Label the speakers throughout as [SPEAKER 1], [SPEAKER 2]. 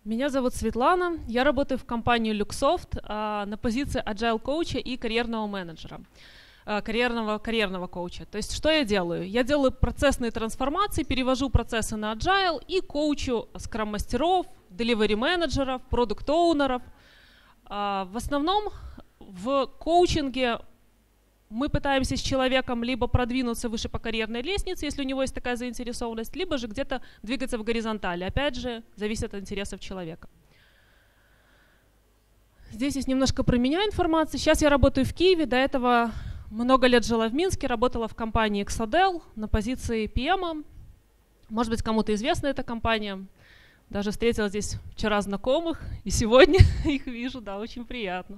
[SPEAKER 1] Меня зовут Светлана, я работаю в компании Luxoft на позиции agile коуча и карьерного менеджера, карьерного коуча. То есть что я делаю? Я делаю процессные трансформации, перевожу процессы на agile и коучу скрам-мастеров, delivery-менеджеров, продукт-оунеров. В основном в коучинге мы пытаемся с человеком либо продвинуться выше по карьерной лестнице, если у него есть такая заинтересованность, либо же где-то двигаться в горизонтали. Опять же, зависит от интересов человека. Здесь есть немножко про меня информации. Сейчас я работаю в Киеве, до этого много лет жила в Минске, работала в компании Exadel на позиции PM. Может быть, кому-то известна эта компания. Даже встретила здесь вчера знакомых, и сегодня их вижу, да, очень приятно.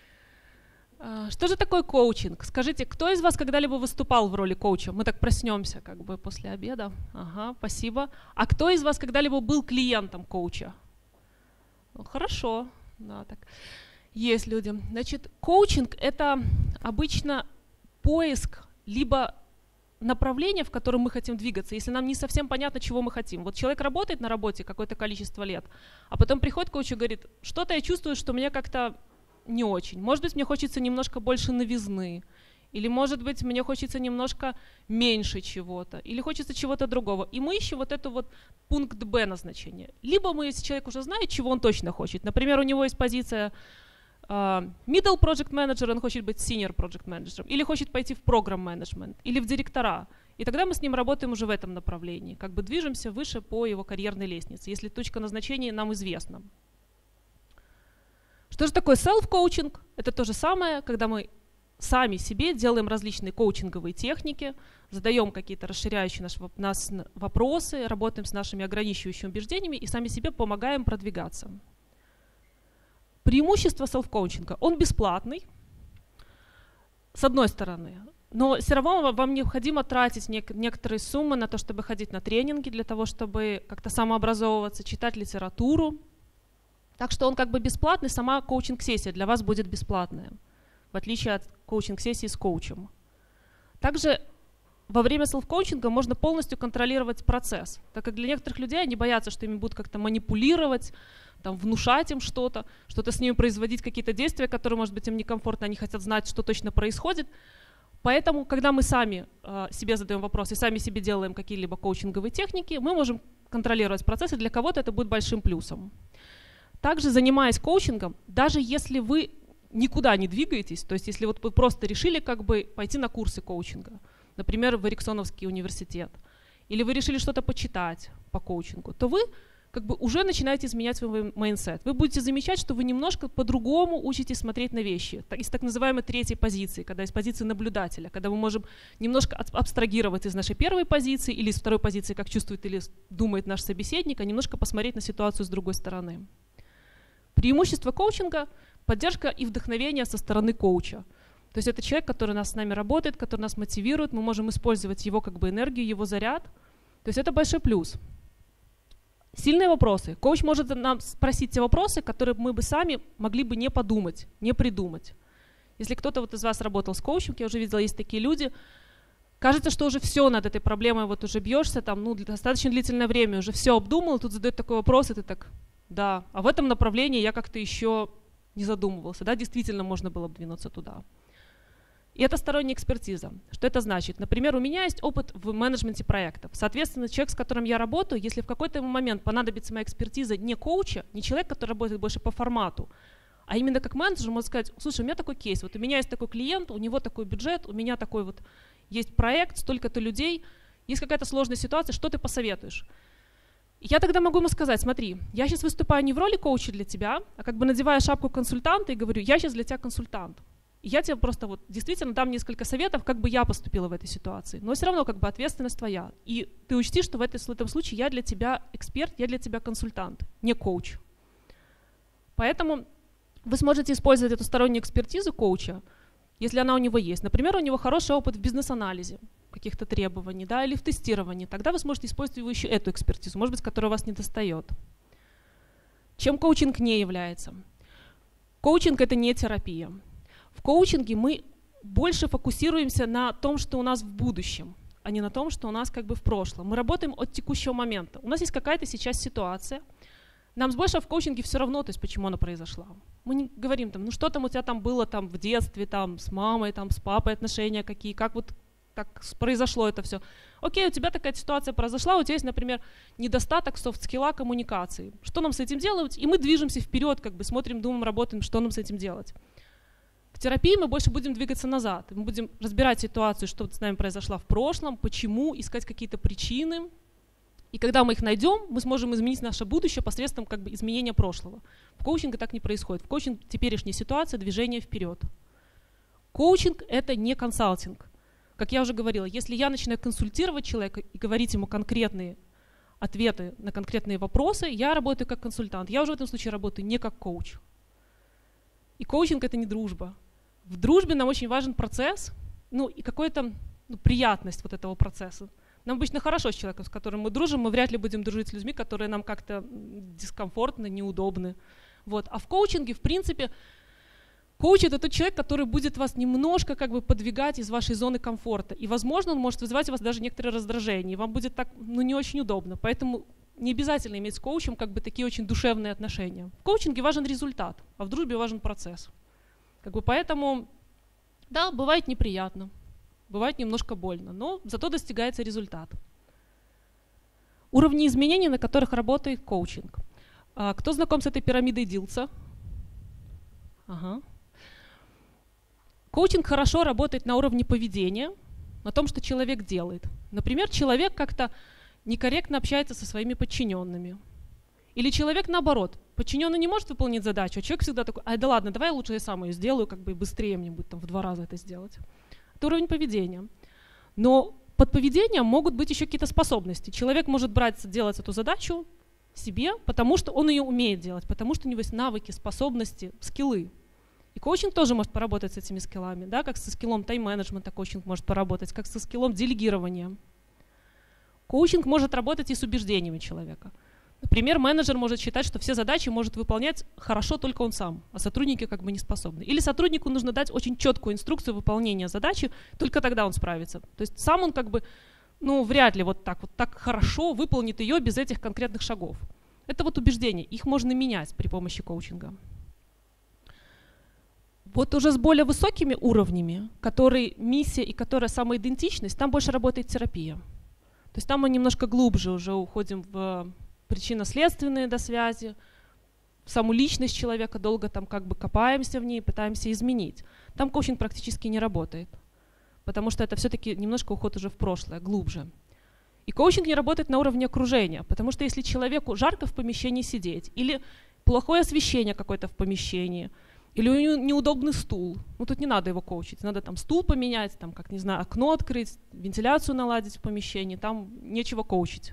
[SPEAKER 1] Что же такое коучинг? Скажите, кто из вас когда-либо выступал в роли коуча? Мы так проснемся как бы после обеда. Ага, спасибо. А кто из вас когда-либо был клиентом коуча? Ну, хорошо, да, так. Есть люди. Значит, коучинг — это обычно поиск либо направление, в котором мы хотим двигаться, если нам не совсем понятно, чего мы хотим. Вот человек работает на работе какое-то количество лет, а потом приходит к коучу и говорит, что-то я чувствую, что мне как-то не очень. Может быть, мне хочется немножко больше новизны, или, может быть, мне хочется немножко меньше чего-то, или хочется чего-то другого. И мы ищем вот это вот пункт Б назначения. Либо мы, если человек уже знает, чего он точно хочет. Например, у него есть позиция middle project manager, он хочет быть senior project manager, или хочет пойти в program management, или в директора. И тогда мы с ним работаем уже в этом направлении, как бы движемся выше по его карьерной лестнице, если точка назначения нам известна. Что же такое self-коучинг? Это то же самое, когда мы сами себе делаем различные коучинговые техники, задаем какие-то расширяющие нас вопросы, работаем с нашими ограничивающими убеждениями и сами себе помогаем продвигаться. Преимущество селф-коучинга. Он бесплатный, с одной стороны, но все равно вам необходимо тратить некоторые суммы на то, чтобы ходить на тренинги, для того, чтобы как-то самообразовываться, читать литературу. Так что он как бы бесплатный, сама коучинг-сессия для вас будет бесплатная, в отличие от коучинг-сессии с коучем. Также во время селф-коучинга можно полностью контролировать процесс, так как для некоторых людей они боятся, что ими будут как-то манипулировать, там, внушать им что-то с ними производить, какие-то действия, которые, может быть, им некомфортно, они хотят знать, что точно происходит. Поэтому, когда мы сами себе задаем вопросы и сами себе делаем какие-либо коучинговые техники, мы можем контролировать процесс, и для кого-то это будет большим плюсом. Также, занимаясь коучингом, даже если вы никуда не двигаетесь, то есть если вот вы просто решили как бы пойти на курсы коучинга, например, в Эриксоновский университет, или вы решили что-то почитать по коучингу, то вы как бы уже начинаете изменять свой майндсет. Вы будете замечать, что вы немножко по-другому учитесь смотреть на вещи. Из так называемой третьей позиции, когда из позиции наблюдателя, когда мы можем немножко абстрагировать из нашей первой позиции или из второй позиции, как чувствует или думает наш собеседник, а немножко посмотреть на ситуацию с другой стороны. Преимущество коучинга – поддержка и вдохновение со стороны коуча. То есть это человек, который с нами работает, который нас мотивирует, мы можем использовать его как бы энергию, его заряд. То есть это большой плюс. Сильные вопросы. Коуч может нам спросить те вопросы, которые мы бы сами могли бы не подумать, не придумать. Если кто-то вот из вас работал с коучем, я уже видела, есть такие люди, кажется, что уже все над этой проблемой, вот уже бьешься там, достаточно длительное время, уже все обдумал, тут задают такой вопрос, и ты так, да, а в этом направлении я как-то еще не задумывался, да, действительно можно было бы двинуться туда. И это сторонняя экспертиза. Что это значит? Например, у меня есть опыт в менеджменте проектов. Соответственно, человек, с которым я работаю, если в какой-то момент понадобится моя экспертиза не коуча, не человек, который работает больше по формату, а именно как менеджер, может сказать, слушай, у меня такой кейс, вот у меня есть такой клиент, у него такой бюджет, у меня такой вот есть проект, столько-то людей, есть какая-то сложная ситуация, что ты посоветуешь? Я тогда могу ему сказать, смотри, я сейчас выступаю не в роли коуча для тебя, а как бы надеваю шапку консультанта и говорю, я сейчас для тебя консультант. И я тебе просто вот действительно дам несколько советов, как бы я поступила в этой ситуации. Но все равно как бы ответственность твоя. И ты учти, что в этом случае я для тебя эксперт, я для тебя консультант, не коуч. Поэтому вы сможете использовать эту стороннюю экспертизу коуча, если она у него есть. Например, у него хороший опыт в бизнес-анализе каких-то требований, да, или в тестировании. Тогда вы сможете использовать еще эту экспертизу, может быть, которая у вас не достает. Чем коучинг не является? Коучинг — это не терапия. В коучинге мы больше фокусируемся на том, что у нас в будущем, а не на том, что у нас как бы в прошлом. Мы работаем от текущего момента. У нас есть какая-то сейчас ситуация, Нам больше в коучинге все равно, то есть почему она произошла. Мы не говорим там, ну что там у тебя там было там в детстве, там с мамой, там с папой отношения какие, как вот так произошло это все. Окей, у тебя такая ситуация произошла, у тебя есть, например, недостаток софт-скилла коммуникации. Что нам с этим делать? И мы движемся вперед, как бы смотрим, думаем, работаем, что нам с этим делать. В терапии мы больше будем двигаться назад. Мы будем разбирать ситуацию, что с нами произошло в прошлом, почему, искать какие-то причины. И когда мы их найдем, мы сможем изменить наше будущее посредством как бы изменения прошлого. В коучинге так не происходит. В коучинге теперешняя ситуация, движение вперед. Коучинг – это не консалтинг. Как я уже говорила, если я начинаю консультировать человека и говорить ему конкретные ответы на конкретные вопросы, я работаю как консультант. Я уже в этом случае работаю не как коуч. И коучинг – это не дружба. В дружбе нам очень важен процесс, ну и какая-то приятность вот этого процесса. Нам обычно хорошо с человеком, с которым мы дружим, мы вряд ли будем дружить с людьми, которые нам как-то дискомфортны, неудобны. Вот. А в коучинге, в принципе, коуч – это тот человек, который будет вас немножко как бы подвигать из вашей зоны комфорта. И, возможно, он может вызывать у вас даже некоторые раздражения, и вам будет так, не очень удобно. Поэтому не обязательно иметь с коучем как бы такие очень душевные отношения. В коучинге важен результат, а в дружбе важен процесс. Как бы поэтому, да, бывает неприятно. Бывает немножко больно, но зато достигается результат. Уровни изменений, на которых работает коучинг. Кто знаком с этой пирамидой Дилса? Ага. Коучинг хорошо работает на уровне поведения, на том, что человек делает. Например, человек как-то некорректно общается со своими подчиненными. Или человек наоборот, подчиненный не может выполнить задачу, а человек всегда такой, ай да ладно, давай лучше я сам ее сделаю, как бы быстрее мне будет там в 2 раза это сделать. Это уровень поведения. Но под поведением могут быть еще какие-то способности. Человек может брать, делать эту задачу себе, потому что он ее умеет делать, потому что у него есть навыки, способности, скиллы. И коучинг тоже может поработать с этими скиллами, да, как со скиллом тайм-менеджмента коучинг может поработать, как со скиллом делегирования. Коучинг может работать и с убеждениями человека. Например, менеджер может считать, что все задачи может выполнять хорошо только он сам, а сотрудники как бы не способны. Или сотруднику нужно дать очень четкую инструкцию выполнения задачи, только тогда он справится. То есть сам он как бы, вряд ли вот так хорошо выполнит ее без этих конкретных шагов. Это вот убеждения, их можно менять при помощи коучинга. Вот уже с более высокими уровнями, которые миссия и которая самоидентичность, там больше работает терапия. То есть там мы немножко глубже уже уходим в причинно-следственные связи, в саму личность человека, долго там как бы копаемся в ней, пытаемся изменить. Там коучинг практически не работает, потому что это все-таки немножко уход уже в прошлое, глубже. И коучинг не работает на уровне окружения, потому что если человеку жарко в помещении сидеть, или плохое освещение какое-то в помещении, или у него неудобный стул, тут не надо его коучить, надо там стул поменять, там, как, не знаю, окно открыть, вентиляцию наладить в помещении, там нечего коучить.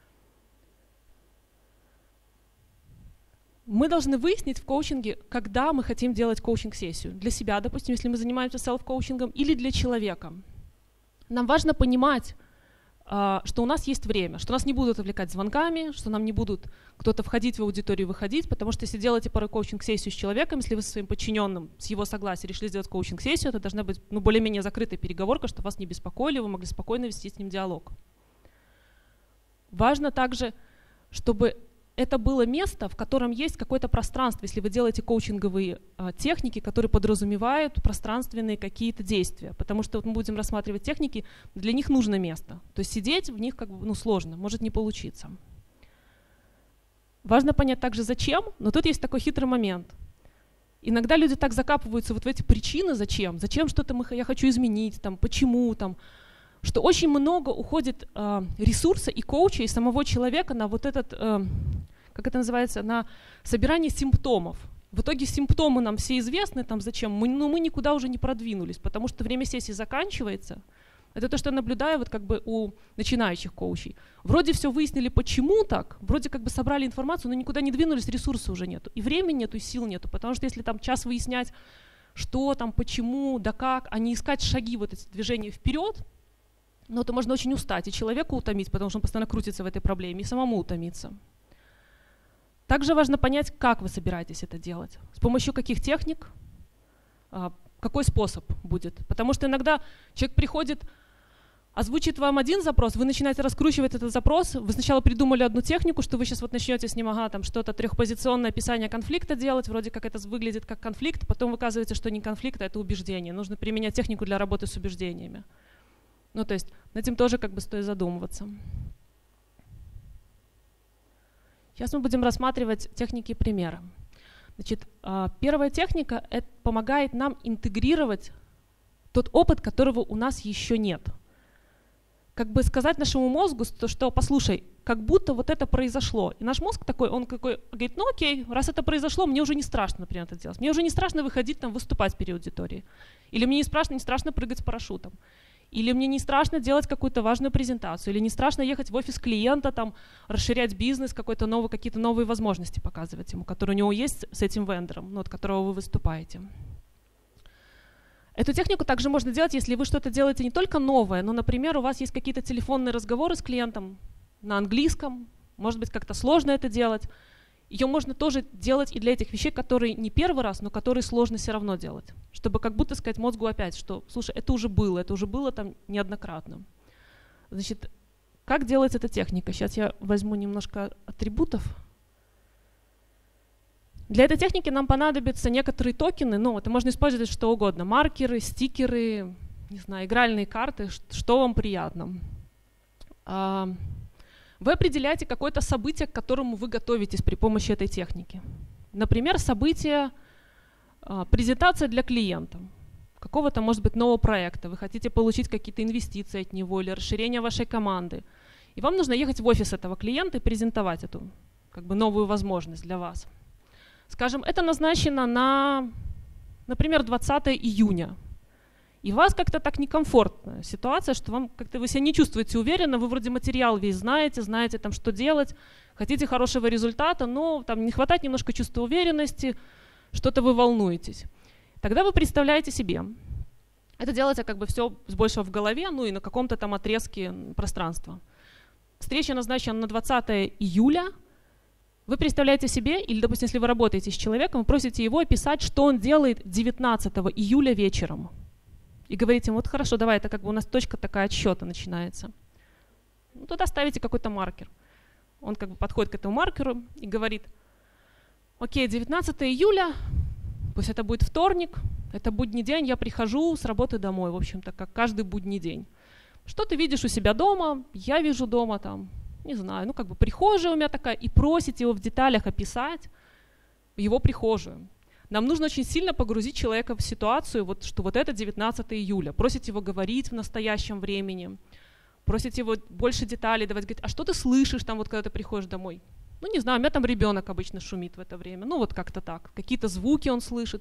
[SPEAKER 1] Мы должны выяснить в коучинге, когда мы хотим делать коучинг-сессию. Для себя, допустим, если мы занимаемся селф-коучингом, или для человека. Нам важно понимать, что у нас есть время, что нас не будут отвлекать звонками, что нам не будут кто-то входить в аудиторию и выходить, потому что если делаете порой коучинг-сессию с человеком, если вы со своим подчиненным, с его согласия решили сделать коучинг-сессию, это должна быть более-менее закрытая переговорка, чтобы вас не беспокоили, вы могли спокойно вести с ним диалог. Важно также, чтобы это было место, в котором есть какое-то пространство, если вы делаете коучинговые техники, которые подразумевают пространственные какие-то действия. Потому что мы будем рассматривать техники, для них нужно место. То есть сидеть в них как бы, сложно, может не получиться. Важно понять также зачем, но тут есть такой хитрый момент. Иногда люди так закапываются вот в эти причины, зачем что-то я хочу изменить, там, почему, там, что очень много уходит ресурса и коуча, и самого человека на вот этот, как это называется, на собирание симптомов. В итоге симптомы нам все известны, там зачем, мы никуда уже не продвинулись, потому что время сессии заканчивается. Это то, что я наблюдаю вот как бы у начинающих коучей. Вроде все выяснили, почему так, вроде как бы собрали информацию, но никуда не двинулись, ресурса уже нету. И времени нету, и сил нету, потому что если там час выяснять, что там, почему, да как, а не искать шаги, вот эти движения вперед, то можно очень устать и человеку утомить, потому что он постоянно крутится в этой проблеме, и самому утомиться. Также важно понять, как вы собираетесь это делать, с помощью каких техник, какой способ будет. Потому что иногда человек приходит озвучит вам один запрос, вы начинаете раскручивать этот запрос, вы сначала придумали одну технику, что вы сейчас вот начнете с ним, там что-то трехпозиционное описание конфликта делать, вроде как это выглядит как конфликт, потом оказывается, что не конфликт, а это убеждение. Нужно применять технику для работы с убеждениями. Ну, то есть над этим тоже как бы стоит задумываться. Сейчас мы будем рассматривать техники и примеры. Значит, первая техника помогает нам интегрировать тот опыт, которого у нас еще нет. Как бы сказать нашему мозгу, что послушай, как будто вот это произошло. И наш мозг такой, он говорит, ну окей, раз это произошло, мне уже не страшно, например, это делать. Мне уже не страшно выходить там выступать перед аудиторией. Или мне не страшно прыгать с парашютом. Или мне не страшно делать какую-то важную презентацию. Или не страшно ехать в офис клиента, там, расширять бизнес, какие-то новые возможности показывать ему, которые у него есть с этим вендором, ну, от которого вы выступаете. Эту технику также можно делать, если вы что-то делаете не только новое, но, например, у вас есть какие-то телефонные разговоры с клиентом на английском, может быть, как-то сложно это делать. Ее можно тоже делать и для этих вещей, которые не первый раз, но которые сложно все равно делать. Чтобы как будто сказать мозгу опять, что, слушай, это уже было там неоднократно. Значит, как делается эта техника? Сейчас я возьму немножко атрибутов. Для этой техники нам понадобятся некоторые токены, ну, это можно использовать что угодно, маркеры, стикеры, не знаю, игральные карты, что вам приятно. Вы определяете какое-то событие, к которому вы готовитесь при помощи этой техники. Например, событие, презентация для клиента, какого-то, может быть, нового проекта, вы хотите получить какие-то инвестиции от него или расширение вашей команды. И вам нужно ехать в офис этого клиента и презентовать эту как бы новую возможность для вас. Скажем, это назначено на, например, 20 июня. И у вас как-то так некомфортная ситуация, что вам как-то вы себя не чувствуете уверенно, вы вроде материал весь знаете там, что делать, хотите хорошего результата, но там не хватает немножко чувства уверенности, что-то вы волнуетесь. Тогда вы представляете себе. Это делается как бы все с большего в голове, ну и на каком-то там отрезке пространства. Встреча назначена на 20 июля. Вы представляете себе, или, допустим, если вы работаете с человеком, вы просите его описать, что он делает 19 июля вечером. И говорите ему, вот хорошо, давай, это как бы у нас точка такая отсчета начинается. Ну, туда ставите какой-то маркер. Он как бы подходит к этому маркеру и говорит, окей, 19 июля, пусть это будет вторник, это будний день, я прихожу с работы домой, в общем-то, как каждый будний день. Что ты видишь у себя дома? Я вижу дома там, не знаю, ну как бы прихожая у меня такая, и просите его в деталях описать его прихожую. Нам нужно очень сильно погрузить человека в ситуацию, вот, что вот это 19 июля, просить его говорить в настоящем времени, просить его больше деталей давать, говорить, а что ты слышишь там, вот, когда ты приходишь домой? Ну, не знаю, у меня там ребенок обычно шумит в это время, ну, вот как-то так, какие-то звуки он слышит.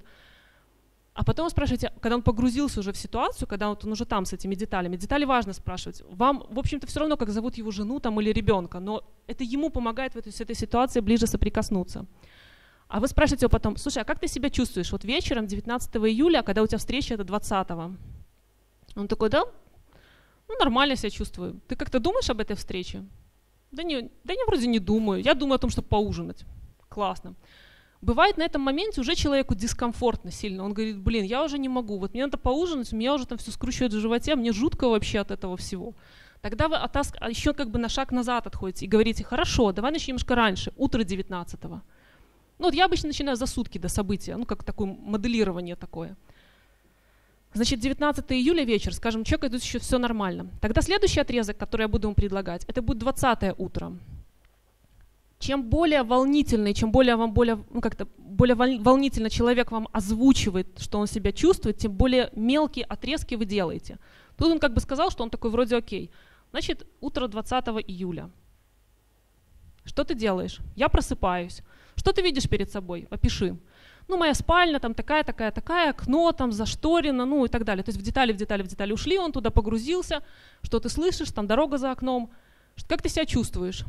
[SPEAKER 1] А потом спрашиваете, когда он погрузился уже в ситуацию, когда вот он уже там с этими деталями, детали важно спрашивать. Вам, в общем-то, все равно, как зовут его жену там или ребенка, но это ему помогает с этой ситуацией ближе соприкоснуться. А вы спрашиваете его потом, слушай, а как ты себя чувствуешь? Вот вечером 19 июля, когда у тебя встреча, это 20-го. Он такой, да, ну нормально себя чувствую. Ты как-то думаешь об этой встрече? Да не, вроде не думаю. Я думаю о том, чтобы поужинать. Классно. Бывает на этом моменте уже человеку дискомфортно сильно. Он говорит, блин, я уже не могу. Вот мне надо поужинать, у меня уже там все скручивает в животе, мне жутко вообще от этого всего. Тогда вы еще как бы на шаг назад отходите и говорите, хорошо, давай начнем немножко раньше, утро 19-го. Ну вот я обычно начинаю за сутки до события, ну как такое моделирование такое. Значит, 19 июля вечер, скажем, человеку идут еще все нормально. Тогда следующий отрезок, который я буду ему предлагать, это будет 20 утро. Чем более волнительный, чем более волнительно человек вам озвучивает, что он себя чувствует, тем более мелкие отрезки вы делаете. Тут он как бы сказал, что он такой вроде окей. Значит, утро 20 июля. Что ты делаешь? Я просыпаюсь. Что ты видишь перед собой? Опиши. Ну, моя спальня, там такая, окно там зашторено, ну и так далее. То есть в детали ушли, он туда погрузился. Что ты слышишь? Там дорога за окном. Как ты себя чувствуешь?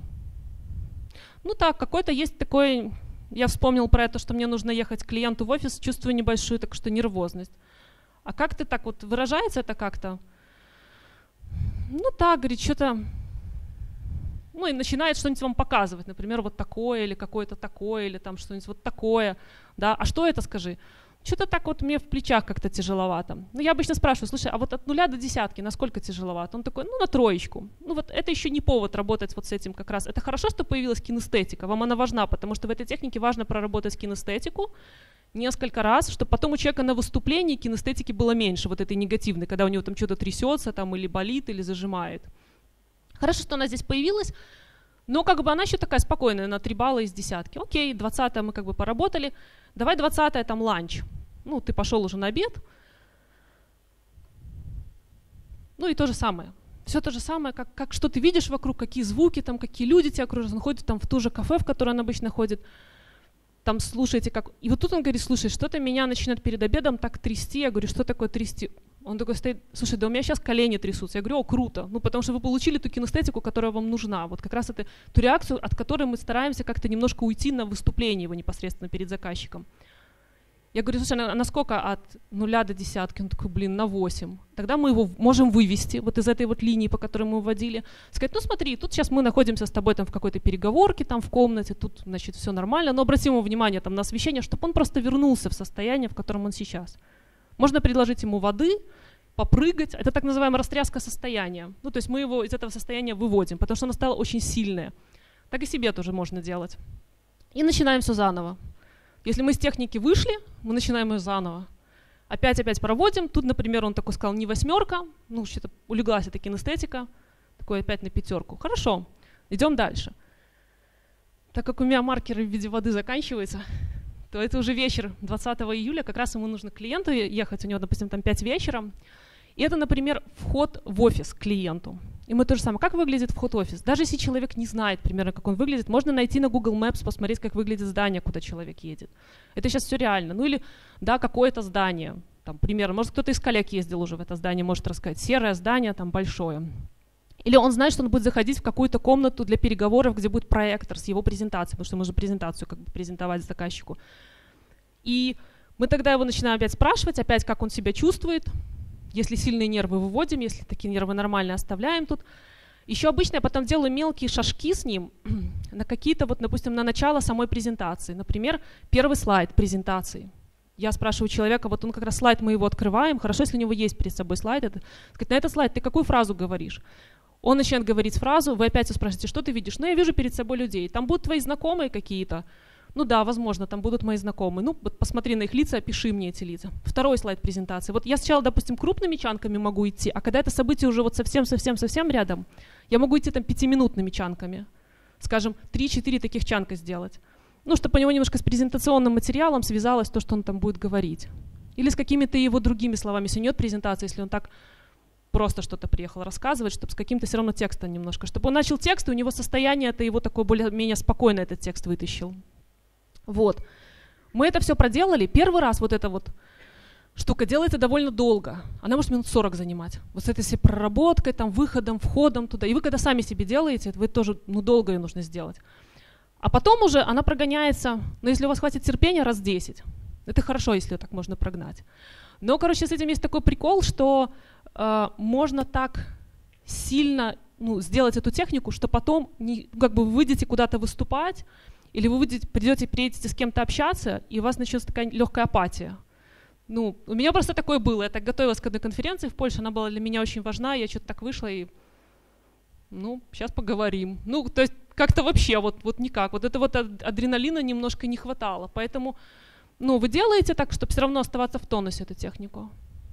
[SPEAKER 1] Ну так, какой-то есть такой, я вспомнил про это, что мне нужно ехать к клиенту в офис, чувствую небольшую так что нервозность. А как ты так вот, выражается это как-то? Ну так, говорит, что-то, ну и начинает что-нибудь вам показывать, например, вот такое или какое-то такое, или там что-нибудь вот такое, да, а что это, скажи? что-то так вот мне в плечах как-то тяжеловато. Ну, я обычно спрашиваю, слушай, а вот от 0 до 10 насколько тяжеловато? Он такой, ну, на 3. Ну, вот это еще не повод работать вот с этим как раз. Это хорошо, что появилась кинестетика, вам она важна, потому что в этой технике важно проработать кинестетику несколько раз, чтобы потом у человека на выступлении кинестетики было меньше, вот этой негативной, когда у него там что-то трясется, там, или болит, или зажимает. Хорошо, что она здесь появилась, но как бы она еще такая спокойная, на 3 балла из 10. Окей, 20 мы как бы поработали, давай 20 там ланч. Ну, ты пошел уже на обед. Ну и то же самое. Все то же самое, как что ты видишь вокруг, какие звуки, там, какие люди тебя окружают. Он ходит там в то же кафе, в которое он обычно ходит. Там слушаете, как... И вот тут он говорит, слушай, что-то меня начинает перед обедом так трясти. Я говорю, что такое трясти? Он такой стоит, слушай, да у меня сейчас колени трясутся. Я говорю, о, круто. Ну, потому что вы получили ту кинестетику, которая вам нужна. Вот как раз это ту реакцию, от которой мы стараемся как-то немножко уйти на выступление его непосредственно перед заказчиком. Я говорю, слушай, а насколько от 0 до 10? Он такой, блин, на 8. Тогда мы его можем вывести вот из этой вот линии, по которой мы вводили. Сказать, ну смотри, тут сейчас мы находимся с тобой там в какой-то переговорке, там в комнате, тут, значит, все нормально, но обратим ему внимание там на освещение, чтобы он просто вернулся в состояние, в котором он сейчас. Можно предложить ему воды, попрыгать. Это так называемая растряска состояния. Ну, то есть мы его из этого состояния выводим, потому что оно стало очень сильное. Так и себе тоже можно делать. И начинаем все заново. Если мы с техники вышли, мы начинаем ее заново. Опять проводим. Тут, например, он такой сказал, не 8, ну, что-то улеглась эта кинестетика, такой опять на 5. Хорошо, идем дальше. Так как у меня маркеры в виде воды заканчиваются, то это уже вечер 20 июля, как раз ему нужно к клиенту ехать, у него, допустим, там 5 вечера. И это, например, вход в офис к клиенту. И мы то же самое. Как выглядит вход в офис? Даже если человек не знает примерно, как он выглядит, можно найти на Google Maps, посмотреть, как выглядит здание, куда человек едет. Это сейчас все реально. Ну или, да, какое-то здание. Там, примерно, может, кто-то из коллег ездил уже в это здание, может рассказать. Серое здание, там, большое. Или он знает, что он будет заходить в какую-то комнату для переговоров, где будет проектор с его презентацией, потому что мы же презентацию как бы презентовать заказчику. И мы тогда его начинаем опять спрашивать, опять, как он себя чувствует. Если сильные нервы выводим, если такие нервы нормальные, оставляем тут. Еще обычно я потом делаю мелкие шажки с ним на какие-то, вот, допустим, на начало самой презентации. Например, первый слайд презентации. Я спрашиваю человека, вот он как раз слайд, мы его открываем, хорошо, если у него есть перед собой слайд. Сказать, на этот слайд ты какую фразу говоришь? Он начинает говорить фразу, вы опять спрашиваете, что ты видишь? Ну, я вижу перед собой людей. Там будут твои знакомые какие-то. Ну да, возможно, там будут мои знакомые. Ну, вот посмотри на их лица, опиши мне эти лица. Второй слайд презентации. Вот я сначала, допустим, крупными чанками могу идти, а когда это событие уже вот совсем рядом, я могу идти там 5-минутными чанками. Скажем, 3-4 таких чанка сделать. Ну, чтобы у него немножко с презентационным материалом связалось то, что он там будет говорить. Или с какими-то его другими словами. Если нет презентации, если он так просто что-то приехал рассказывать, чтобы с каким-то все равно текстом немножко. Чтобы он начал текст, и у него состояние это его такое более-менее спокойно этот текст вытащил. Вот. Мы это все проделали. Первый раз вот эта вот штука делается довольно долго. Она может минут 40 занимать. Вот с этой всей проработкой, там, выходом, входом туда. И вы когда сами себе делаете, вы тоже, ну, долго ее нужно сделать. А потом уже она прогоняется, ну, если у вас хватит терпения, раз 10. Это хорошо, если ее так можно прогнать. Но, короче, с этим есть такой прикол, что можно так сильно, ну, сделать эту технику, что потом как бы вы выйдете куда-то выступать, или вы приедете с кем-то общаться, и у вас начнется такая легкая апатия. Ну, у меня просто такое было. Я так готовилась к одной конференции в Польше, она была для меня очень важна, я что-то так вышла и, ну, сейчас поговорим. Ну, то есть как-то вообще вот никак. Вот это вот адреналина немножко не хватало. Поэтому, ну, вы делаете так, чтобы все равно оставаться в тонусе, эту технику.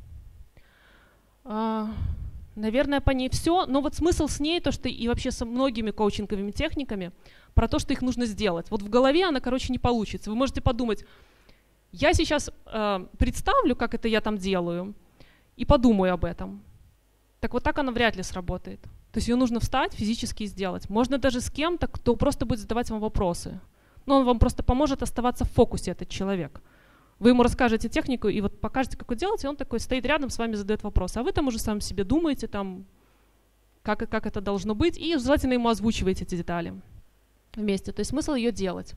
[SPEAKER 1] Наверное, по ней все. Но вот смысл с ней, то, что и вообще со многими коучинговыми техниками, про то, что их нужно сделать. Вот в голове она, короче, не получится. Вы можете подумать, я сейчас представлю, как это я там делаю, и подумаю об этом. Так вот так она вряд ли сработает. То есть ее нужно встать, физически сделать. Можно даже с кем-то, кто просто будет задавать вам вопросы. Но он вам просто поможет оставаться в фокусе, этот человек. Вы ему расскажете технику и вот покажете, как это делать, и он такой стоит рядом, с вами задает вопросы. А вы там уже сам себе думаете, там, как это должно быть, и желательно ему озвучиваете эти детали вместе. То есть смысл ее делать.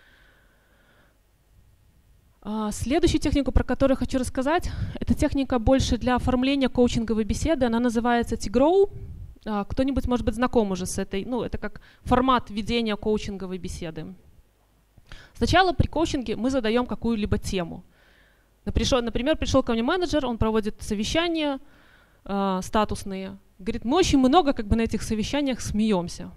[SPEAKER 1] Следующую технику, про которую хочу рассказать, это техника больше для оформления коучинговой беседы. Она называется T-Grow. Кто-нибудь, может быть, знаком уже с этой, ну, это как формат ведения коучинговой беседы. Сначала при коучинге мы задаем какую-либо тему. Например, пришел ко мне менеджер, он проводит совещания статусные. Говорит, мы очень много как бы на этих совещаниях смеемся.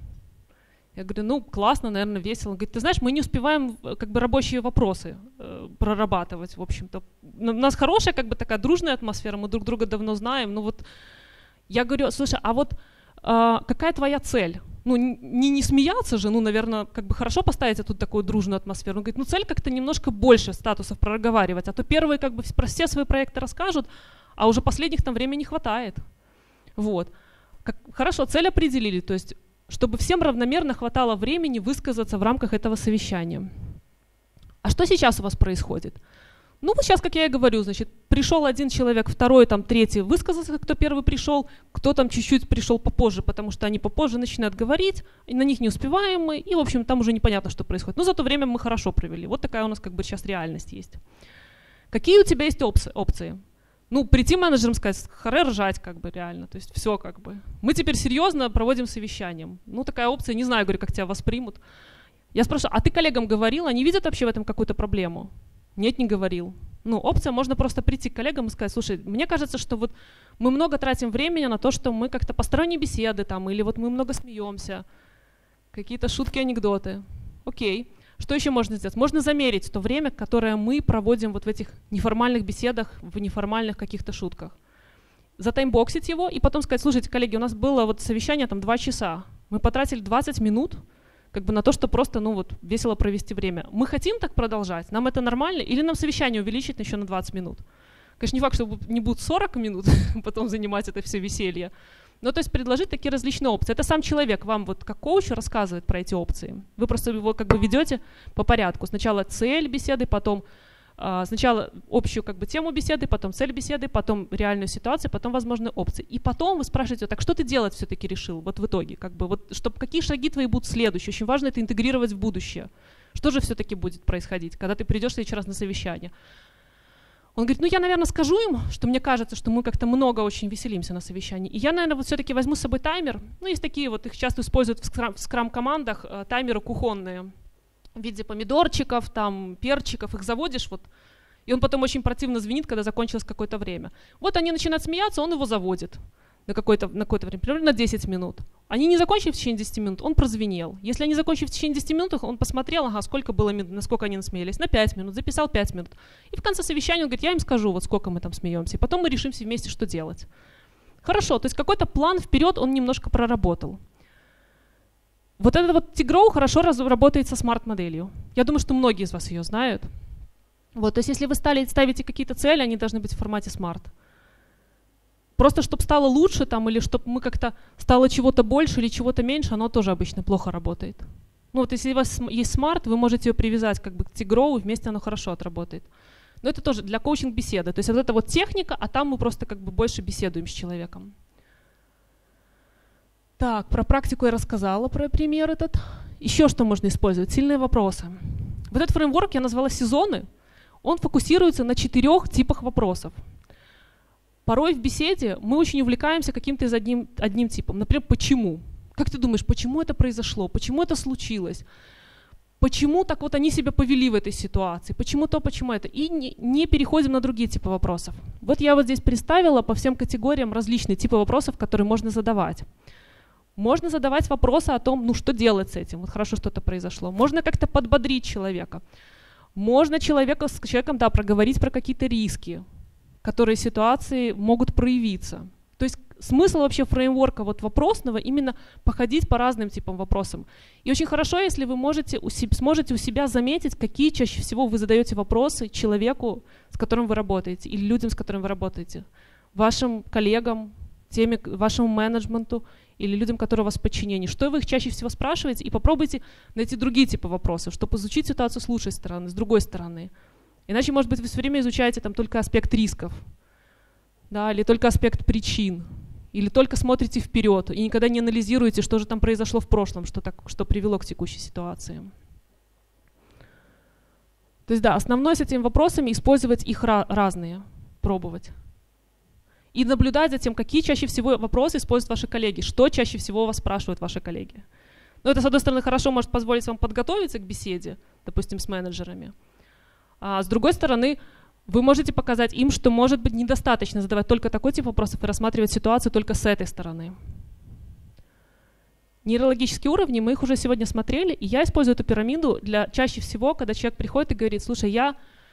[SPEAKER 1] Я говорю, ну классно, наверное, весело. Он говорит, ты знаешь, мы не успеваем как бы рабочие вопросы прорабатывать, в общем-то. У нас хорошая как бы такая дружная атмосфера, мы друг друга давно знаем. Ну вот я говорю, слушай, а вот какая твоя цель? Ну не смеяться же, ну, наверное, как бы хорошо поставить тут такую дружную атмосферу. Он говорит, ну цель как-то немножко больше статусов проговаривать, а то первые как бы про все свои проекты расскажут, а уже последних там времени не хватает. Вот. Хорошо, цель определили, то есть чтобы всем равномерно хватало времени высказаться в рамках этого совещания. А что сейчас у вас происходит? Ну вот сейчас, как я и говорю, значит, пришел один человек, второй, там, третий высказался, кто первый пришел, кто там чуть-чуть пришел попозже, потому что они попозже начинают говорить, и на них не успеваем мы, и, в общем, там уже непонятно, что происходит. Но за то время мы хорошо провели. Вот такая у нас как бы сейчас реальность есть. Какие у тебя есть опции? Ну, прийти менеджерам сказать, харе ржать, как бы, реально, то есть все, как бы. Мы теперь серьезно проводим совещание. Ну, такая опция, не знаю, говорю, как тебя воспримут. Я спрашиваю, а ты коллегам говорил, они видят вообще в этом какую-то проблему? Нет, не говорил. Ну, опция, можно просто прийти к коллегам и сказать, слушай, мне кажется, что вот мы много тратим времени на то, что мы как-то посторонние беседы там, или вот мы много смеемся, какие-то шутки, анекдоты. Окей. Что еще можно сделать? Можно замерить то время, которое мы проводим вот в этих неформальных беседах, в неформальных каких-то шутках. Затаймбоксить его и потом сказать, слушайте, коллеги, у нас было вот совещание там 2 часа, мы потратили 20 минут как бы на то, что просто, ну вот, весело провести время. Мы хотим так продолжать? Нам это нормально? Или нам совещание увеличить еще на 20 минут? Конечно, не факт, что не будут 40 минут потом занимать это все веселье. Ну, то есть предложить такие различные опции. Это сам человек вам вот как коучу рассказывает про эти опции. Вы просто его как бы ведете по порядку. Сначала цель беседы, потом сначала общую как бы тему беседы, потом цель беседы, потом реальную ситуацию, потом возможные опции. И потом вы спрашиваете, так что ты делать все-таки решил вот в итоге? Как бы, вот, чтобы, какие шаги твои будут следующие? Очень важно это интегрировать в будущее. Что же все-таки будет происходить, когда ты придешь в следующий раз на совещание? Он говорит, ну я, наверное, скажу им, что мне кажется, что мы как-то много очень веселимся на совещании. И я, наверное, вот все-таки возьму с собой таймер. Ну, есть такие вот, их часто используют в скрам-командах, таймеры кухонные в виде помидорчиков, там, перчиков, их заводишь, вот, и он потом очень противно звенит, когда закончилось какое-то время. Вот они начинают смеяться, он его заводит на какое-то время, примерно на 10 минут. Они не закончили в течение 10 минут, он прозвенел. Если они закончили в течение 10 минут, он посмотрел, ага, сколько было минут, насколько они насмеялись, на 5 минут, записал 5 минут. И в конце совещания он говорит, я им скажу, вот сколько мы там смеемся, и потом мы решим все вместе, что делать. Хорошо, то есть какой-то план вперед он немножко проработал. Вот этот вот T-Grow хорошо работает со смарт-моделью. Я думаю, что многие из вас ее знают. Вот, то есть если вы ставите какие-то цели, они должны быть в формате смарт. Просто чтобы стало лучше там, или чтобы мы как-то стало чего-то больше или чего-то меньше, оно тоже обычно плохо работает. Ну вот если у вас есть смарт, вы можете ее привязать как бы к T-Grow, и вместе оно хорошо отработает. Но это тоже для коучинг-беседы. То есть вот это вот техника, а там мы просто как бы больше беседуем с человеком. Так, про практику я рассказала, про пример этот. Еще что можно использовать? Сильные вопросы. Вот этот фреймворк я назвала сезоны. Он фокусируется на 4 типах вопросов. Порой в беседе мы очень увлекаемся каким-то из одним типом. Например, почему? Как ты думаешь, почему это произошло? Почему это случилось? Почему так вот они себя повели в этой ситуации? Почему то, почему это? И не переходим на другие типы вопросов. Вот я вот здесь представила по всем категориям различные типы вопросов, которые можно задавать. Можно задавать вопросы о том, ну что делать с этим, вот хорошо что-то произошло. Можно как-то подбодрить человека. Можно с человеком, да, проговорить про какие-то риски, которые ситуации могут проявиться. То есть смысл вообще фреймворка вот вопросного именно походить по разным типам вопросам. И очень хорошо, если вы сможете у себя заметить, какие чаще всего вы задаете вопросы человеку, с которым вы работаете, или людям, с которыми вы работаете, вашим коллегам, вашему менеджменту или людям, которые у вас в подчинении. Что вы их чаще всего спрашиваете, и попробуйте найти другие типы вопросов, чтобы изучить ситуацию с лучшей стороны, с другой стороны. Иначе, может быть, вы все время изучаете там только аспект рисков, да, или только аспект причин, или только смотрите вперед и никогда не анализируете, что же там произошло в прошлом, что привело к текущей ситуации. То есть, да, основное с этими вопросами использовать их разные, пробовать. И наблюдать за тем, какие чаще всего вопросы используют ваши коллеги, что чаще всего вас спрашивают ваши коллеги. Ну, это, с одной стороны, хорошо может позволить вам подготовиться к беседе, допустим, с менеджерами. А с другой стороны, Вы можете показать им, что, может быть, недостаточно задавать только такой тип вопросов и рассматривать ситуацию только с этой стороны. Нейрологические уровни, мы их уже сегодня смотрели, и я использую эту пирамиду для чаще всего, когда человек приходит и говорит: слушай, я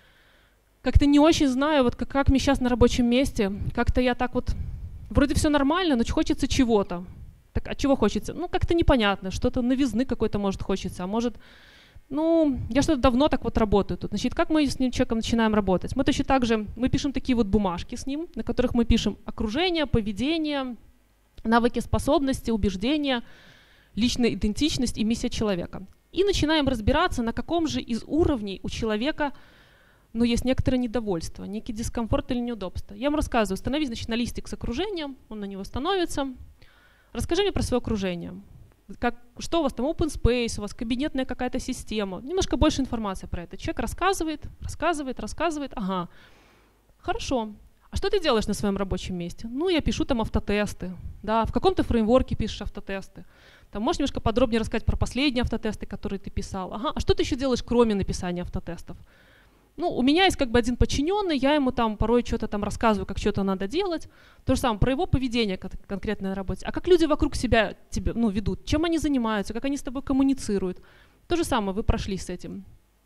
[SPEAKER 1] как-то не очень знаю, вот как мне сейчас на рабочем месте, как-то я так вот, вроде все нормально, но хочется чего-то. Так, а чего хочется? Ну, как-то непонятно, что-то новизны какой-то, может, хочется, а может, ну, я что-то давно так вот работаю тут. Значит, как мы с ним человеком начинаем работать? Мы точно так же, мы пишем такие вот бумажки с ним, на которых мы пишем окружение, поведение, навыки, способности, убеждения, личная идентичность и миссия человека. И начинаем разбираться, на каком же из уровней у человека, ну, есть некоторое недовольство, некий дискомфорт или неудобство. Я вам рассказываю: становись, значит, на листик с окружением, он на него становится. Расскажи мне про свое окружение. Что у вас там, open space, у вас кабинетная какая-то система. Немножко больше информации про это. Человек рассказывает. Ага, хорошо. А что ты делаешь на своем рабочем месте? Ну, я пишу там автотесты. Да, в каком-то фреймворке пишешь автотесты. Там можешь немножко подробнее рассказать про последние автотесты, которые ты писал. Ага, а что ты еще делаешь, кроме написания автотестов? Ну, у меня есть как бы один подчиненный, я ему там порой что-то там рассказываю, как что-то надо делать. То же самое про его поведение конкретно на работе. А как люди вокруг себя тебя, ну, ведут, чем они занимаются, как они с тобой коммуницируют. То же самое вы прошли с этим.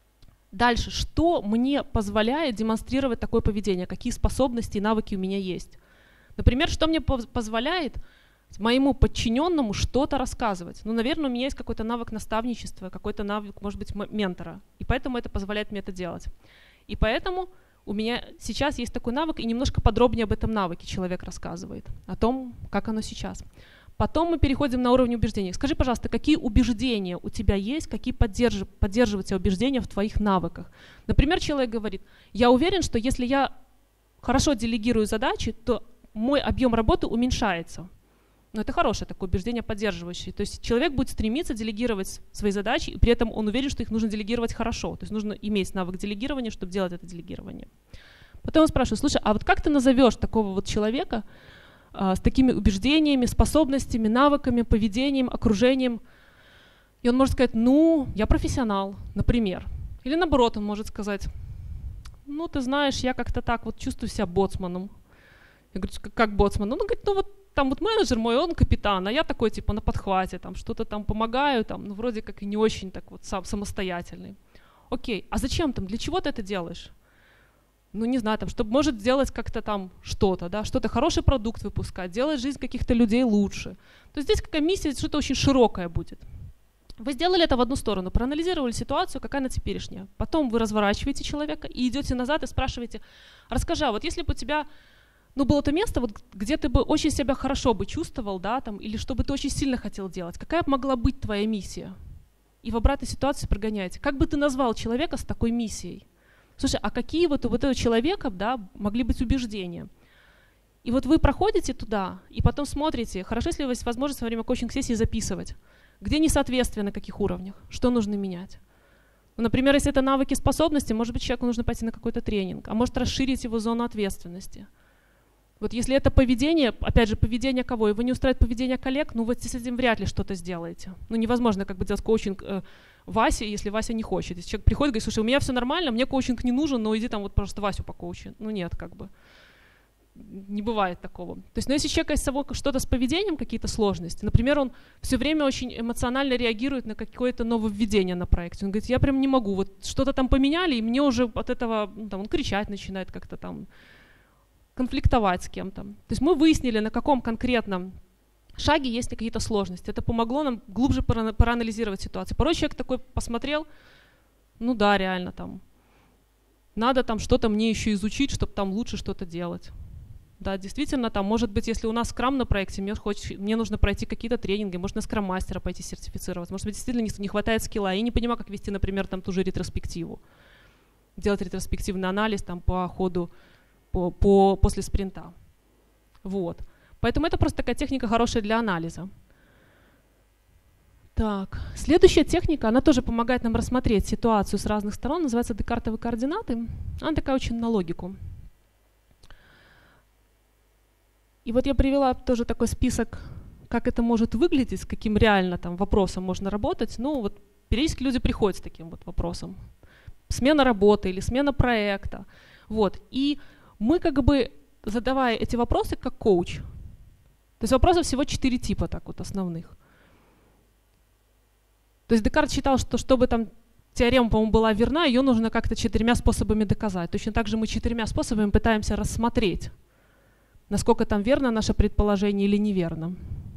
[SPEAKER 1] Дальше, что мне позволяет демонстрировать такое поведение, какие способности и навыки у меня есть. Например, что мне позволяет моему подчиненному что-то рассказывать. Ну, наверное, у меня есть какой-то навык наставничества, какой-то навык, может быть, ментора. И поэтому это позволяет мне это делать. И поэтому у меня сейчас есть такой навык, и немножко подробнее об этом навыке человек рассказывает, о том, как оно сейчас. Потом мы переходим на уровень убеждений. Скажи, пожалуйста, какие убеждения у тебя есть, какие поддерживают тебя убеждения в твоих навыках? Например, человек говорит: я уверен, что если я хорошо делегирую задачи, то мой объем работы уменьшается. Но это хорошее такое убеждение, поддерживающее. То есть человек будет стремиться делегировать свои задачи, и при этом он уверен, что их нужно делегировать хорошо. То есть нужно иметь навык делегирования, чтобы делать это делегирование. Потом он спрашивает: слушай, а вот как ты назовешь такого вот человека с такими убеждениями, способностями, навыками, поведением, окружением? И он может сказать: ну, я профессионал, например. Или наоборот, он может сказать: ну, ты знаешь, я как-то так вот чувствую себя боцманом. Я говорю: как боцман? Он говорит: ну вот там вот менеджер мой, он капитан, а я такой типа на подхвате, там что-то там помогаю, там, ну вроде как и не очень так вот самостоятельный. Окей, а зачем там, для чего ты это делаешь? Ну не знаю, там, чтобы может делать как-то там что-то, да, что-то, хороший продукт выпускать, делать жизнь каких-то людей лучше. То есть здесь какая миссия, что-то очень широкое будет. Вы сделали это в одну сторону, проанализировали ситуацию, какая она теперешняя. Потом вы разворачиваете человека и идете назад и спрашиваете: расскажи, а вот если бы у тебя было то место, вот, где ты бы очень себя хорошо бы чувствовал, да, там, или что бы ты очень сильно хотел делать, какая могла быть твоя миссия? И в обратной ситуации прогоняете. Как бы ты назвал человека с такой миссией? Слушай, а какие вот у этого человека, да, могли быть убеждения? И вот вы проходите туда, и потом смотрите, хорошо, если у вас есть возможность во время коучинг-сессии записывать, где несоответствие на каких уровнях, что нужно менять. Ну, например, если это навыки, способности, может быть, человеку нужно пойти на какой-то тренинг, а может расширить его зону ответственности. Вот если это поведение, опять же, поведение кого? Его не устраивает поведение коллег, ну вот с этим вряд ли что-то сделаете. Ну невозможно как бы делать коучинг Васе, если Вася не хочет. Если человек приходит и говорит: слушай, у меня все нормально, мне коучинг не нужен, но иди там вот просто Васю покоучи. Ну нет, как бы. Не бывает такого. То есть, ну если человек есть что-то с поведением, какие-то сложности, например, он все время очень эмоционально реагирует на какое-то нововведение на проекте. Он говорит: я прям не могу, вот что-то там поменяли, и мне уже от этого, ну, там, он кричать начинает как-то там, конфликтовать с кем-то. То есть мы выяснили, на каком конкретном шаге есть какие-то сложности. Это помогло нам глубже проанализировать ситуацию. Порой человек такой посмотрел: ну да, реально там, надо там что-то мне еще изучить, чтобы там лучше что-то делать. Да, действительно, там, может быть, если у нас скрам на проекте, мне нужно пройти какие-то тренинги, может на скрам-мастера пойти сертифицировать, может быть, действительно не хватает скилла, я не понимаю, как вести, например, там ту же ретроспективу, делать ретроспективный анализ там по ходу, после спринта. Вот. Поэтому это просто такая техника хорошая для анализа. Так, следующая техника, она тоже помогает нам рассмотреть ситуацию с разных сторон, называется Декартовы координаты. Она такая очень на логику. И вот я привела тоже такой список, как это может выглядеть, с каким реально там вопросом можно работать. Ну вот периодически люди приходят с таким вот вопросом. Смена работы или смена проекта. Вот. И мы как бы, задавая эти вопросы как коуч, то есть вопросов всего 4 типа так вот основных. То есть Декарт считал, что чтобы там теорема, по-моему, была верна, ее нужно как-то 4 способами доказать. Точно так же мы 4 способами пытаемся рассмотреть, насколько там верно наше предположение или неверно.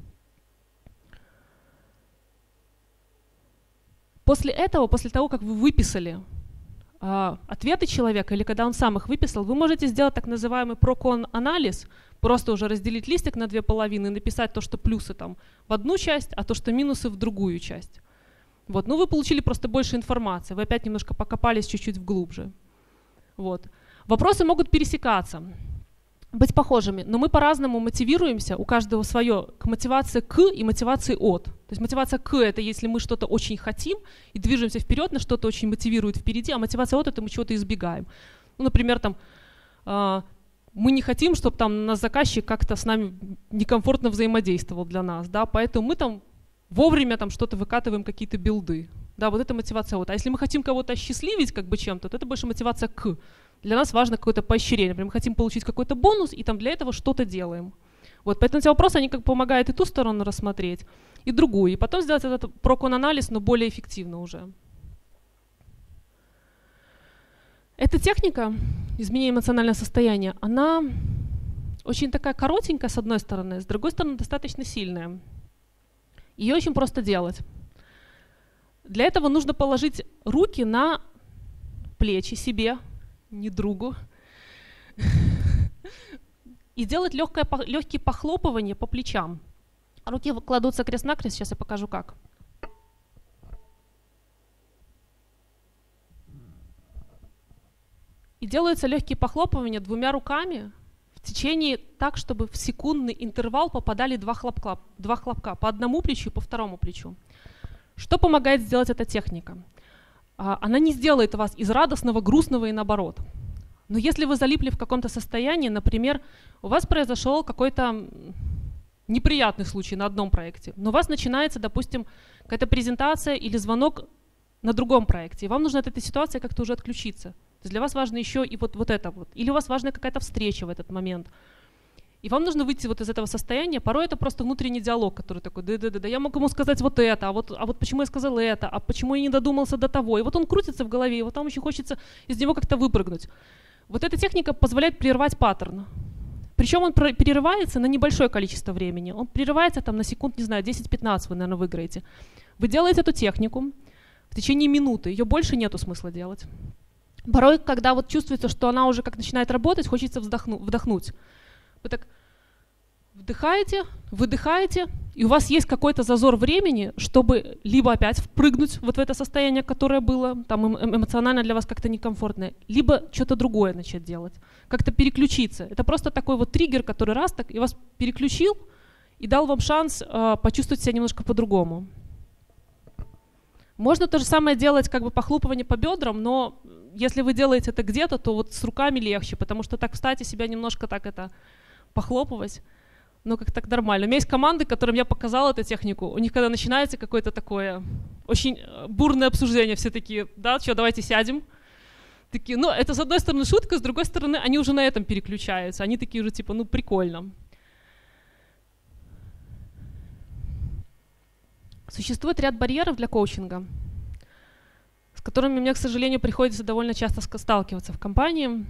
[SPEAKER 1] После этого, после того, как вы выписали ответы человека, или когда он сам их выписал, вы можете сделать так называемый про-кон-анализ, просто уже разделить листик на 2 половины и написать то, что плюсы там в одну часть, а то, что минусы в другую часть. Вот. Ну, вы получили просто больше информации, вы опять немножко покопались чуть-чуть вглубже. Вот. Вопросы могут пересекаться, быть похожими, но мы по-разному мотивируемся, у каждого свое, к мотивации к и мотивации от. То есть мотивация к — это если мы что-то очень хотим и движемся вперед, на что-то очень мотивирует впереди, а мотивация от — это мы чего-то избегаем. Ну, например, там, мы не хотим, чтобы там наш заказчик как-то с нами некомфортно взаимодействовал для нас, да, поэтому мы там вовремя там что-то выкатываем, какие-то билды. Да, вот это мотивация от. А если мы хотим кого-то осчастливить как бы чем-то, то это больше мотивация к. Для нас важно какое-то поощрение. Например, мы хотим получить какой-то бонус, и там для этого что-то делаем. Вот, поэтому эти вопросы, они как помогают и ту сторону рассмотреть, и другую. И потом сделать этот про-кон-анализ, но более эффективно уже. Эта техника изменения эмоционального состояния, она очень такая коротенькая с одной стороны, с другой стороны достаточно сильная. Ее очень просто делать. Для этого нужно положить руки на плечи себе, не другу, и делать легкие похлопывания по плечам. Руки кладутся крест-накрест, сейчас я покажу как. И делаются легкие похлопывания 2 руками в течение так, чтобы в секундный интервал попадали 2 хлопка по одному плечу и по второму плечу. Что помогает сделать эта техника? Она не сделает вас из радостного, грустного и наоборот. Но если вы залипли в каком-то состоянии, например, у вас произошел какой-то неприятный случай на одном проекте, но у вас начинается, допустим, какая-то презентация или звонок на другом проекте, и вам нужно от этой ситуации как-то уже отключиться. То есть для вас важно еще и вот это вот. Или у вас важна какая-то встреча в этот момент. И вам нужно выйти вот из этого состояния. Порой это просто внутренний диалог, который такой, да, я мог ему сказать вот это, а вот почему я сказал это, а почему я не додумался до того. И вот он крутится в голове, и вот там очень хочется из него как-то выпрыгнуть. Вот эта техника позволяет прервать паттерн. Причем он перерывается на небольшое количество времени. Он прерывается там на секунд, не знаю, 10-15 вы, наверное, выиграете. Вы делаете эту технику в течение минуты, ее больше нету смысла делать. Порой, когда вот чувствуется, что она уже как начинает работать, хочется вдохнуть. Вы так вдыхаете, выдыхаете, и у вас есть какой-то зазор времени, чтобы либо опять впрыгнуть вот в это состояние, которое было, там эмоционально для вас как-то некомфортное, либо что-то другое начать делать, как-то переключиться. Это просто такой вот триггер, который раз так и вас переключил и дал вам шанс почувствовать себя немножко по-другому. Можно то же самое делать, как бы похлопывание по бедрам, но если вы делаете это где-то, то вот с руками легче, потому что так встать и себя немножко так это похлопывать, ну как так нормально. У меня есть команды, которым я показала эту технику, у них когда начинается какое-то такое очень бурное обсуждение, все такие, да, что, давайте сядем. Такие, ну это с одной стороны шутка, с другой стороны они уже на этом переключаются, они такие уже типа, ну прикольно. Существует ряд барьеров для коучинга, с которыми мне, к сожалению, приходится довольно часто сталкиваться в компании.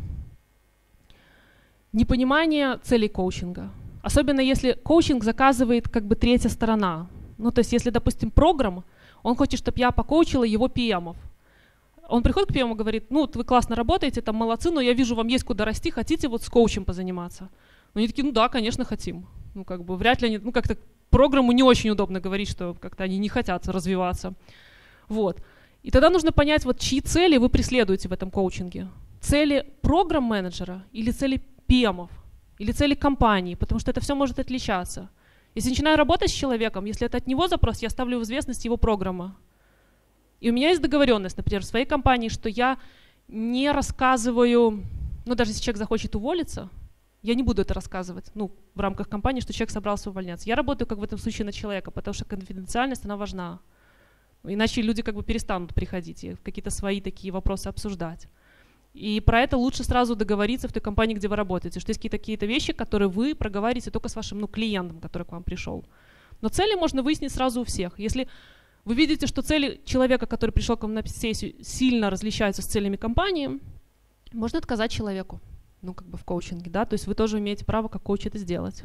[SPEAKER 1] Непонимание целей коучинга. Особенно если коучинг заказывает как бы третья сторона. Ну, то есть если, допустим, программ, он хочет, чтобы я покоучила его PM-ов. Он приходит к PM и говорит, ну, вот вы классно работаете, там молодцы, но я вижу, вам есть куда расти, хотите вот с коучем позаниматься? Ну, они такие, ну да, конечно, хотим. Ну, как бы вряд ли они, ну, как-то программу не очень удобно говорить, что как-то они не хотят развиваться. Вот. И тогда нужно понять, вот чьи цели вы преследуете в этом коучинге. Цели программ-менеджера или цели PM-ов, или цели компании, потому что это все может отличаться. Если начинаю работать с человеком, если это от него запрос, я ставлю в известность его программа. И у меня есть договоренность, например, в своей компании, что я не рассказываю, ну даже если человек захочет уволиться, я не буду это рассказывать, ну, в рамках компании, что человек собрался увольняться. Я работаю, как в этом случае, на человека, потому что конфиденциальность, она важна. Иначе люди как бы перестанут приходить и какие-то свои такие вопросы обсуждать. И про это лучше сразу договориться в той компании, где вы работаете, что есть какие-то вещи, которые вы проговариваете только с вашим клиентом, который к вам пришел. Но цели можно выяснить сразу у всех. Если вы видите, что цели человека, который пришел к вам на сессию, сильно различаются с целями компании, можно отказать человеку, в коучинге, да, то есть вы тоже имеете право как коуч это сделать.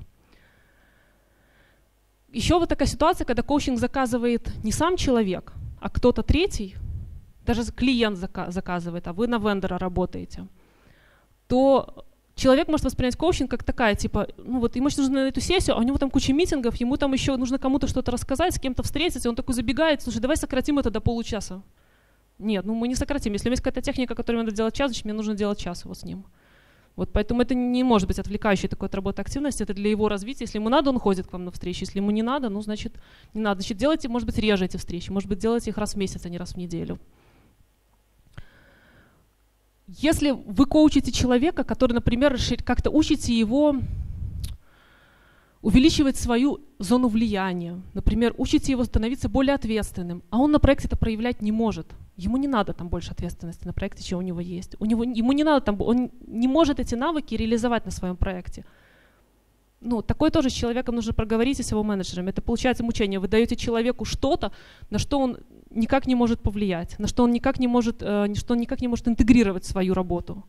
[SPEAKER 1] Еще вот такая ситуация, когда коучинг заказывает не сам человек, а кто-то третий, даже клиент заказывает, а вы на вендора работаете, то человек может воспринять коучинг как такая, типа, ему сейчас нужно на эту сессию, а у него там куча митингов, ему там еще нужно кому-то что-то рассказать, с кем-то встретиться, и он такой забегает, слушай, давай сократим это до получаса. Нет, мы не сократим. Если у меня есть какая-то техника, которую надо делать час, значит, мне нужно делать час его с ним. Вот поэтому это не может быть отвлекающей такой от работы активности, это для его развития. Если ему надо, он ходит к вам на встречи, если ему не надо, значит, не надо. Значит, делайте, может быть, реже эти встречи, может быть, делайте их раз в месяц, а не раз в неделю. Если вы коучите человека, который, например, как-то учите его увеличивать свою зону влияния, например, учите его становиться более ответственным, а он на проекте это проявлять не может. Ему не надо там больше ответственности на проекте, чем у него есть. Ему не надо там, он не может эти навыки реализовать на своем проекте. Такое тоже с человеком нужно проговорить и с его менеджером. Это получается мучение. Вы даете человеку что-то, на что он никак не может повлиять, на что он никак не может интегрировать в свою работу.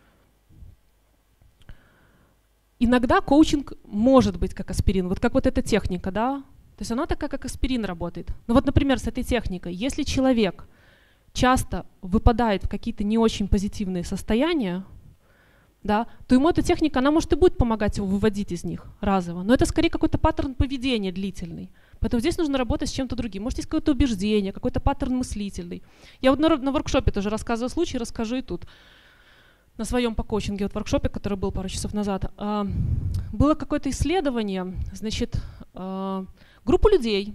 [SPEAKER 1] Иногда коучинг может быть как аспирин, вот как вот эта техника, да? То есть она такая, как аспирин работает. Например, с этой техникой, если человек часто выпадает в какие-то не очень позитивные состояния, да, то ему эта техника, она может и будет помогать его выводить из них разово, но это скорее какой-то паттерн поведения длительный. Поэтому здесь нужно работать с чем-то другим. Может, есть какое-то убеждение, какой-то паттерн мыслительный. Я вот на воркшопе тоже рассказывала случай, расскажу и тут. На своем по коучинге, вот воркшопе, который был пару часов назад, было какое-то исследование, значит, группу людей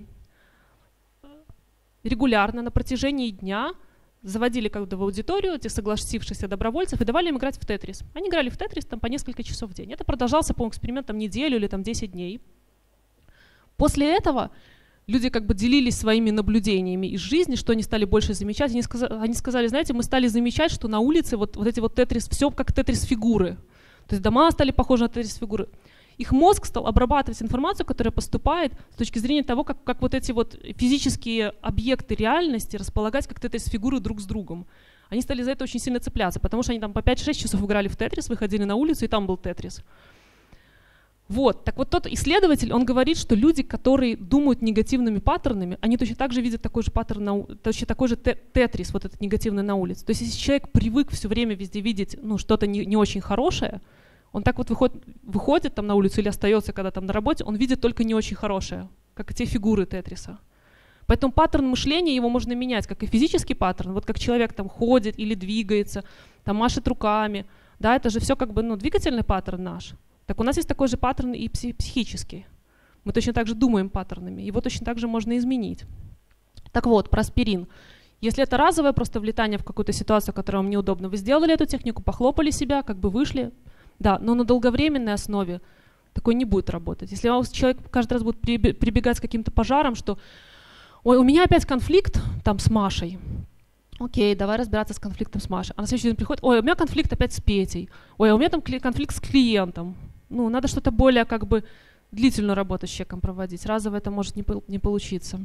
[SPEAKER 1] регулярно на протяжении дня заводили в аудиторию этих согласившихся добровольцев и давали им играть в тетрис. Они играли в тетрис там по несколько часов в день. Это продолжался, по-моему, эксперимент неделю или 10 дней. После этого люди делились своими наблюдениями из жизни, что они стали больше замечать. Они сказали, знаете, мы стали замечать, что на улице вот эти вот тетрис, все как тетрис-фигуры. То есть дома стали похожи на тетрис-фигуры. Их мозг стал обрабатывать информацию, которая поступает с точки зрения того, как вот эти вот физические объекты реальности располагать как тетрис-фигуры друг с другом. Они стали за это очень сильно цепляться, потому что они там по 5-6 часов играли в тетрис, выходили на улицу, и там был тетрис. Так вот тот исследователь, он говорит, что люди, которые думают негативными паттернами, они точно так же видят такой же паттерн, точно такой же тетрис, вот этот негативный на улице. То есть если человек привык все время везде видеть что-то не очень хорошее, он так вот выходит там на улицу или остается, когда там на работе, он видит только не очень хорошее, как и те фигуры тетриса. Поэтому паттерн мышления его можно менять, как и физический паттерн. Вот как человек там ходит или двигается, там машет руками, да, это же все двигательный паттерн наш. Так у нас есть такой же паттерн и психический. Мы точно так же думаем паттернами, его точно так же можно изменить. Так вот, про аспирин. Если это разовое просто влетание в какую-то ситуацию, которая вам неудобна, вы сделали эту технику, похлопали себя, вышли, да, но на долговременной основе такой не будет работать. Если у вас человек каждый раз будет прибегать с каким-то пожаром, что «Ой, у меня опять конфликт там с Машей». Окей, давай разбираться с конфликтом с Машей. А на следующий день приходит, ой, у меня конфликт опять с Петей, ой, а у меня там конфликт с клиентом. Надо что-то более длительную работу с человеком проводить. Разово это может не получиться.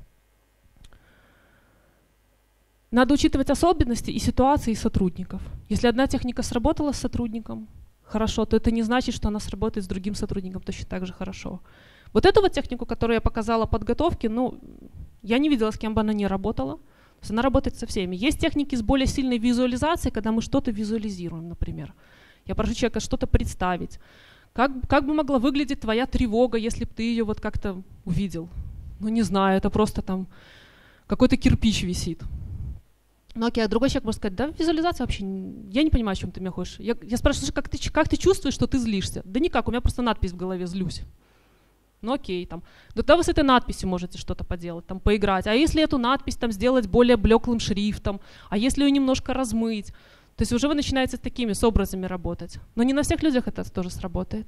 [SPEAKER 1] Надо учитывать особенности и ситуации сотрудников. Если одна техника сработала с сотрудником хорошо, то это не значит, что она сработает с другим сотрудником точно так же хорошо. Вот эту вот технику, которую я показала в подготовке, я не видела, с кем бы она не работала. То есть она работает со всеми. Есть техники с более сильной визуализацией, когда мы что-то визуализируем, например. Я прошу человека что-то представить. Как бы могла выглядеть твоя тревога, если бы ты ее вот как-то увидел? Не знаю, это просто там какой-то кирпич висит. Окей, а другой человек может сказать, да, визуализация вообще, я не понимаю, о чем ты меня хочешь. Я спрашиваю, как ты чувствуешь, что ты злишься? Да никак, у меня просто надпись в голове «злюсь». Окей, там. Да вы с этой надписью можете что-то поделать, там, поиграть. А если эту надпись там сделать более блеклым шрифтом? А если ее немножко размыть? То есть уже вы начинаете с образами работать. Но не на всех людях это тоже сработает.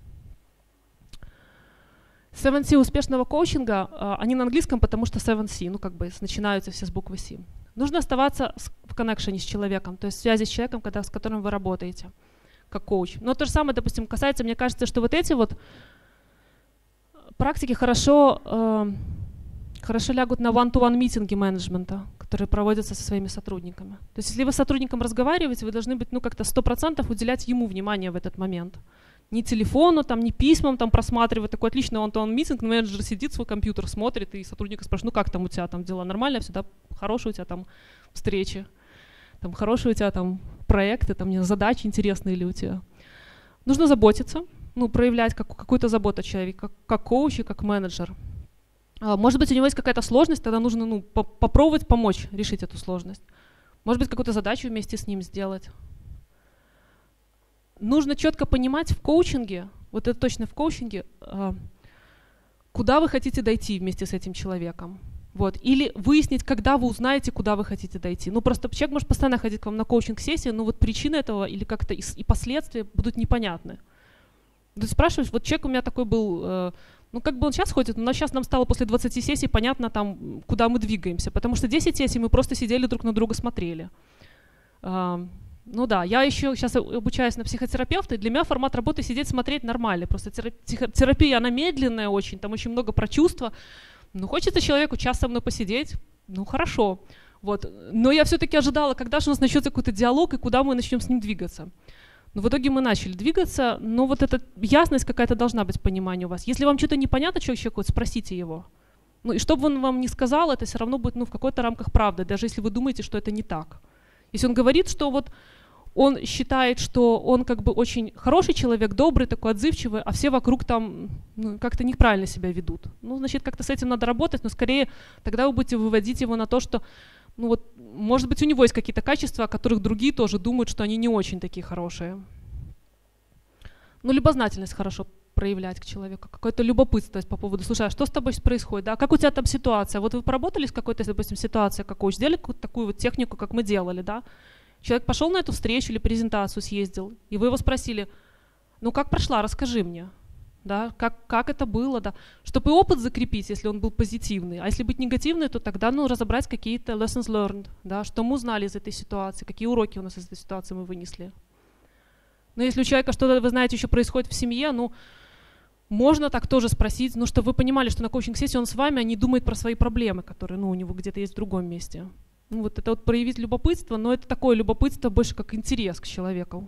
[SPEAKER 1] 7C успешного коучинга, они на английском, потому что 7C, начинаются все с буквы C. Нужно оставаться в коннекшене с человеком, то есть в связи с человеком, с которым вы работаете, как коуч. Но то же самое, допустим, касается, мне кажется, что вот эти вот практики хорошо лягут на one-to-one митинги менеджмента, которые проводятся со своими сотрудниками. То есть если вы с сотрудником разговариваете, вы должны быть как-то 100% уделять ему внимание в этот момент. Ни телефону, ни письмам просматривать. Такой отличный one-to-one митинг, менеджер сидит, свой компьютер смотрит, и сотрудника спрашивает, как там у тебя дела, нормально все, да, хорошие у тебя встречи, хорошие у тебя проекты, задачи интересные ли у тебя. Нужно заботиться, проявлять какую-то заботу о человеке, как коуч и как менеджер. Может быть, у него есть какая-то сложность, тогда нужно попробовать помочь решить эту сложность. Может быть, какую-то задачу вместе с ним сделать. Нужно четко понимать в коучинге, вот это точно в коучинге, куда вы хотите дойти вместе с этим человеком. Вот. Или выяснить, когда вы узнаете, куда вы хотите дойти. Просто человек может постоянно ходить к вам на коучинг-сессии, но вот причины этого или как-то и последствия будут непонятны. Ты спрашиваешь, вот человек у меня такой был, он сейчас ходит, но сейчас нам стало после 20 сессий понятно, куда мы двигаемся, потому что 10 сессий мы просто сидели друг на друга смотрели. Я еще сейчас обучаюсь на психотерапевта, и для меня формат работы сидеть, смотреть нормально. Просто терапия, она медленная очень, там очень много про чувства. Хочется человеку час со мной посидеть, хорошо. Вот. Но я все-таки ожидала, когда же у нас начнется какой-то диалог, и куда мы начнем с ним двигаться. Но в итоге мы начали двигаться, но вот эта ясность какая-то должна быть, понимание у вас. Если вам что-то непонятно человеку, спросите его. И что бы он вам ни сказал, это все равно будет в какой-то рамках правды, даже если вы думаете, что это не так. Если он говорит, что вот он считает, что он очень хороший человек, добрый, такой отзывчивый, а все вокруг как-то неправильно себя ведут. Значит, как-то с этим надо работать, но скорее тогда вы будете выводить его на то, что, может быть, у него есть какие-то качества, о которых другие тоже думают, что они не очень такие хорошие. Любознательность хорошо проявлять к человеку, какое-то любопытство по поводу, слушай, а что с тобой происходит, а как у тебя там ситуация? Вот вы поработали с какой-то, допустим, ситуацией, как коуч, сделали такую вот технику, как мы делали, да? Человек пошел на эту встречу или презентацию съездил, и вы его спросили, как прошла, расскажи мне, да, как это было, да, чтобы и опыт закрепить, если он был позитивный, а если быть негативный, то тогда, разобрать какие-то lessons learned, да, что мы узнали из этой ситуации, какие уроки у нас из этой ситуации мы вынесли. Но если у человека что-то, вы знаете, еще происходит в семье, можно так тоже спросить, чтобы вы понимали, что на коучинг-сессии он с вами, а не думает про свои проблемы, которые, у него где-то есть в другом месте. Вот это вот проявить любопытство, но это такое любопытство больше как интерес к человеку.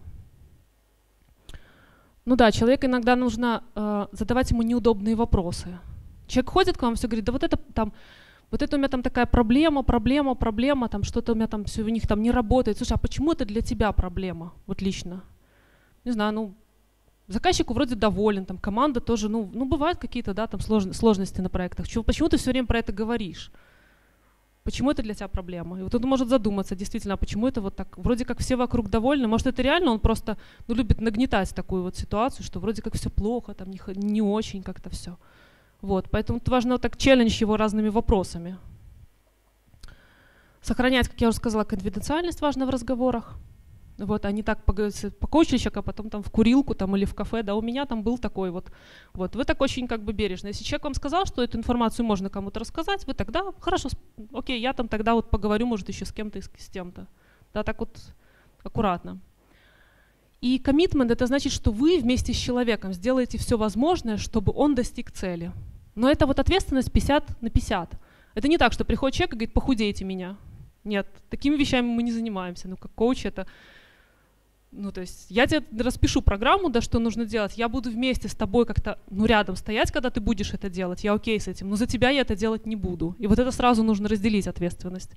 [SPEAKER 1] Человеку иногда нужно задавать ему неудобные вопросы. Человек ходит к вам и все говорит, да вот это у меня такая проблема, что-то у меня все у них не работает. Слушай, а почему это для тебя проблема, вот лично? Не знаю, заказчик вроде доволен, команда тоже, бывают какие-то, да, сложности на проектах. Почему ты все время про это говоришь? Почему это для тебя проблема? И вот он может задуматься, действительно, а почему это вот так? Вроде как все вокруг довольны, может это реально он просто любит нагнетать такую вот ситуацию, что вроде как все плохо, не очень как-то все. Вот, поэтому тут важно так челлендж его разными вопросами. Сохранять, как я уже сказала, конфиденциальность важно в разговорах. Вот, а не так покоучили человека, а потом в курилку или в кафе, да, у меня был такой вот. Вот, вы так очень бережно. Если человек вам сказал, что эту информацию можно кому-то рассказать, вы тогда, хорошо, окей, я тогда вот поговорю, может, еще с кем-то и с тем-то. Да, так вот аккуратно. И коммитмент — это значит, что вы вместе с человеком сделаете все возможное, чтобы он достиг цели. Но это вот ответственность 50/50. Это не так, что приходит человек и говорит, похудейте меня. Нет, такими вещами мы не занимаемся. Как коуч это... то есть я тебе распишу программу, да, что нужно делать, я буду вместе с тобой как-то, рядом стоять, когда ты будешь это делать, я окей с этим, но за тебя я это делать не буду. И вот это сразу нужно разделить ответственность.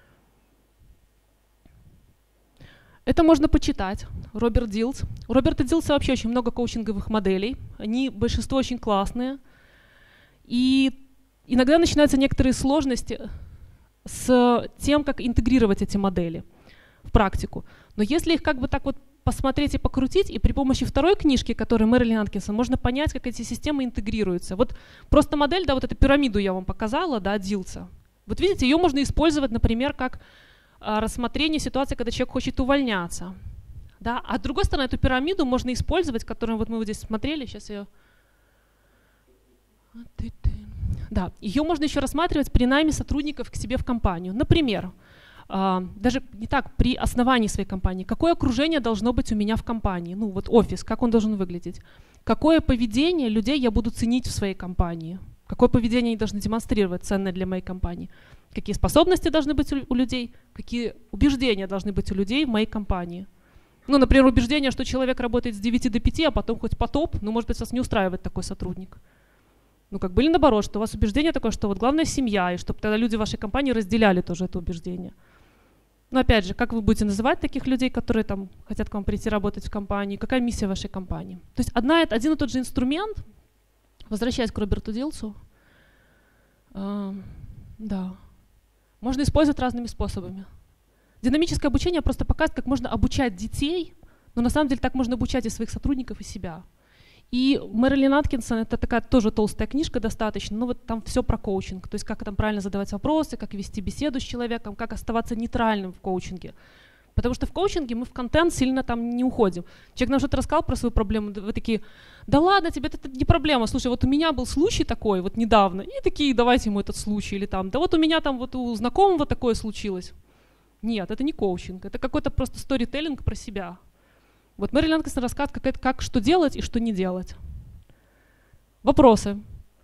[SPEAKER 1] Это можно почитать. Роберт Дилс. У Роберта Дилса вообще очень много коучинговых моделей, большинство очень классные. И иногда начинаются некоторые сложности с тем, как интегрировать эти модели в практику. Но если их так вот посмотреть и покрутить, и при помощи второй книжки, которая Мэрилин Аткинсон, можно понять, как эти системы интегрируются. Вот просто модель, да, вот эту пирамиду я вам показала, да, Дилса. Вот видите, ее можно использовать, например, как рассмотрение ситуации, когда человек хочет увольняться. Да? А с другой стороны, эту пирамиду можно использовать, которую вот мы вот здесь смотрели, сейчас ее... Да, ее можно еще рассматривать при найме сотрудников к себе в компанию. Например, даже не так, при основании своей компании, какое окружение должно быть у меня в компании, ну вот офис, как он должен выглядеть, какое поведение людей я буду ценить в своей компании, какое поведение они должны демонстрировать ценное для моей компании, какие способности должны быть у людей, какие убеждения должны быть у людей в моей компании. Ну, например, убеждение, что человек работает с 9 до 5, а потом хоть потоп, ну, может быть, вас не устраивает такой сотрудник. Ну, как бы, или наоборот, что у вас убеждение такое, что вот главное семья, и чтобы тогда люди в вашей компании разделяли тоже это убеждение. Но опять же, как вы будете называть таких людей, которые там хотят к вам прийти работать в компании, какая миссия вашей компании? То есть один и тот же инструмент, возвращаясь к Роберту Дилсу, да, можно использовать разными способами. Динамическое обучение просто показывает, как можно обучать детей, но на самом деле так можно обучать и своих сотрудников, и себя. И Мэрилин Аткинсон, это такая тоже толстая книжка достаточно, но вот там все про коучинг, то есть как там правильно задавать вопросы, как вести беседу с человеком, как оставаться нейтральным в коучинге. Потому что в коучинге мы в контент сильно там не уходим. Человек нам что-то рассказал про свою проблему, вы такие, да ладно, тебе это не проблема, слушай, вот у меня был случай такой вот недавно, и такие, давайте ему этот случай, или там, да вот у меня там вот у знакомого такое случилось. Нет, это не коучинг, это какой-то просто сторителлинг про себя. Вот Мэрилин Аткинсон рассказывает, как что делать и что не делать. Вопросы?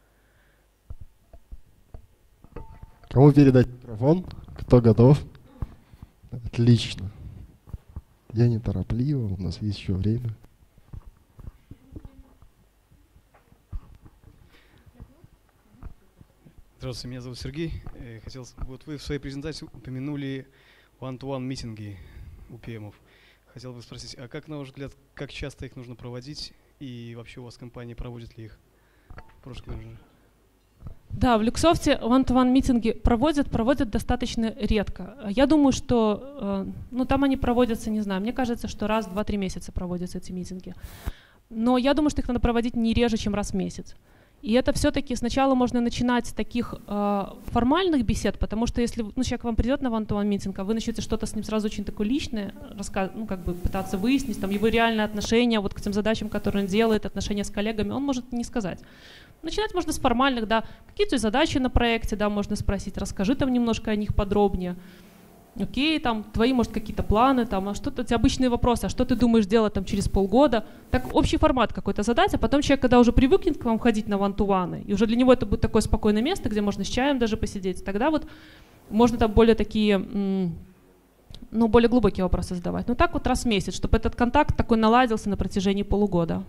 [SPEAKER 2] Кому передать микрофон? Кто готов? Отлично. Я не торопливо, у нас есть еще время.
[SPEAKER 3] Здравствуйте, меня зовут Сергей. Вот вы в своей презентации упомянули one-to-one митинги у ПМов. Хотел бы спросить, а как, на ваш взгляд, как часто их нужно проводить, и вообще у вас компания проводит ли их?
[SPEAKER 1] Да, в Люксофте one-to-one митинги проводят достаточно редко. Я думаю, что там они проводятся, не знаю, мне кажется, что раз в 2-3 месяца проводятся эти митинги. Но я думаю, что их надо проводить не реже, чем раз в месяц. И это все-таки сначала можно начинать с таких формальных бесед, потому что если человек к вам придет на one-to-one митинг, а вы начнете что-то с ним сразу очень такое личное, пытаться выяснить там, его реальные отношения вот к тем задачам, которые он делает, отношения с коллегами, он может не сказать. Начинать можно с формальных, да, какие-то задачи на проекте, да, можно спросить, расскажи там немножко о них подробнее. Окей, там твои, может, какие-то планы, там, а что-то, эти обычные вопросы, а что ты думаешь делать там через полгода? Так общий формат какой-то задать, а потом человек, когда уже привыкнет к вам ходить на one-to-one, и уже для него это будет такое спокойное место, где можно с чаем даже посидеть, тогда вот можно там более такие, более глубокие вопросы задавать. Ну так вот раз в месяц, чтобы этот контакт такой наладился на протяжении полугода.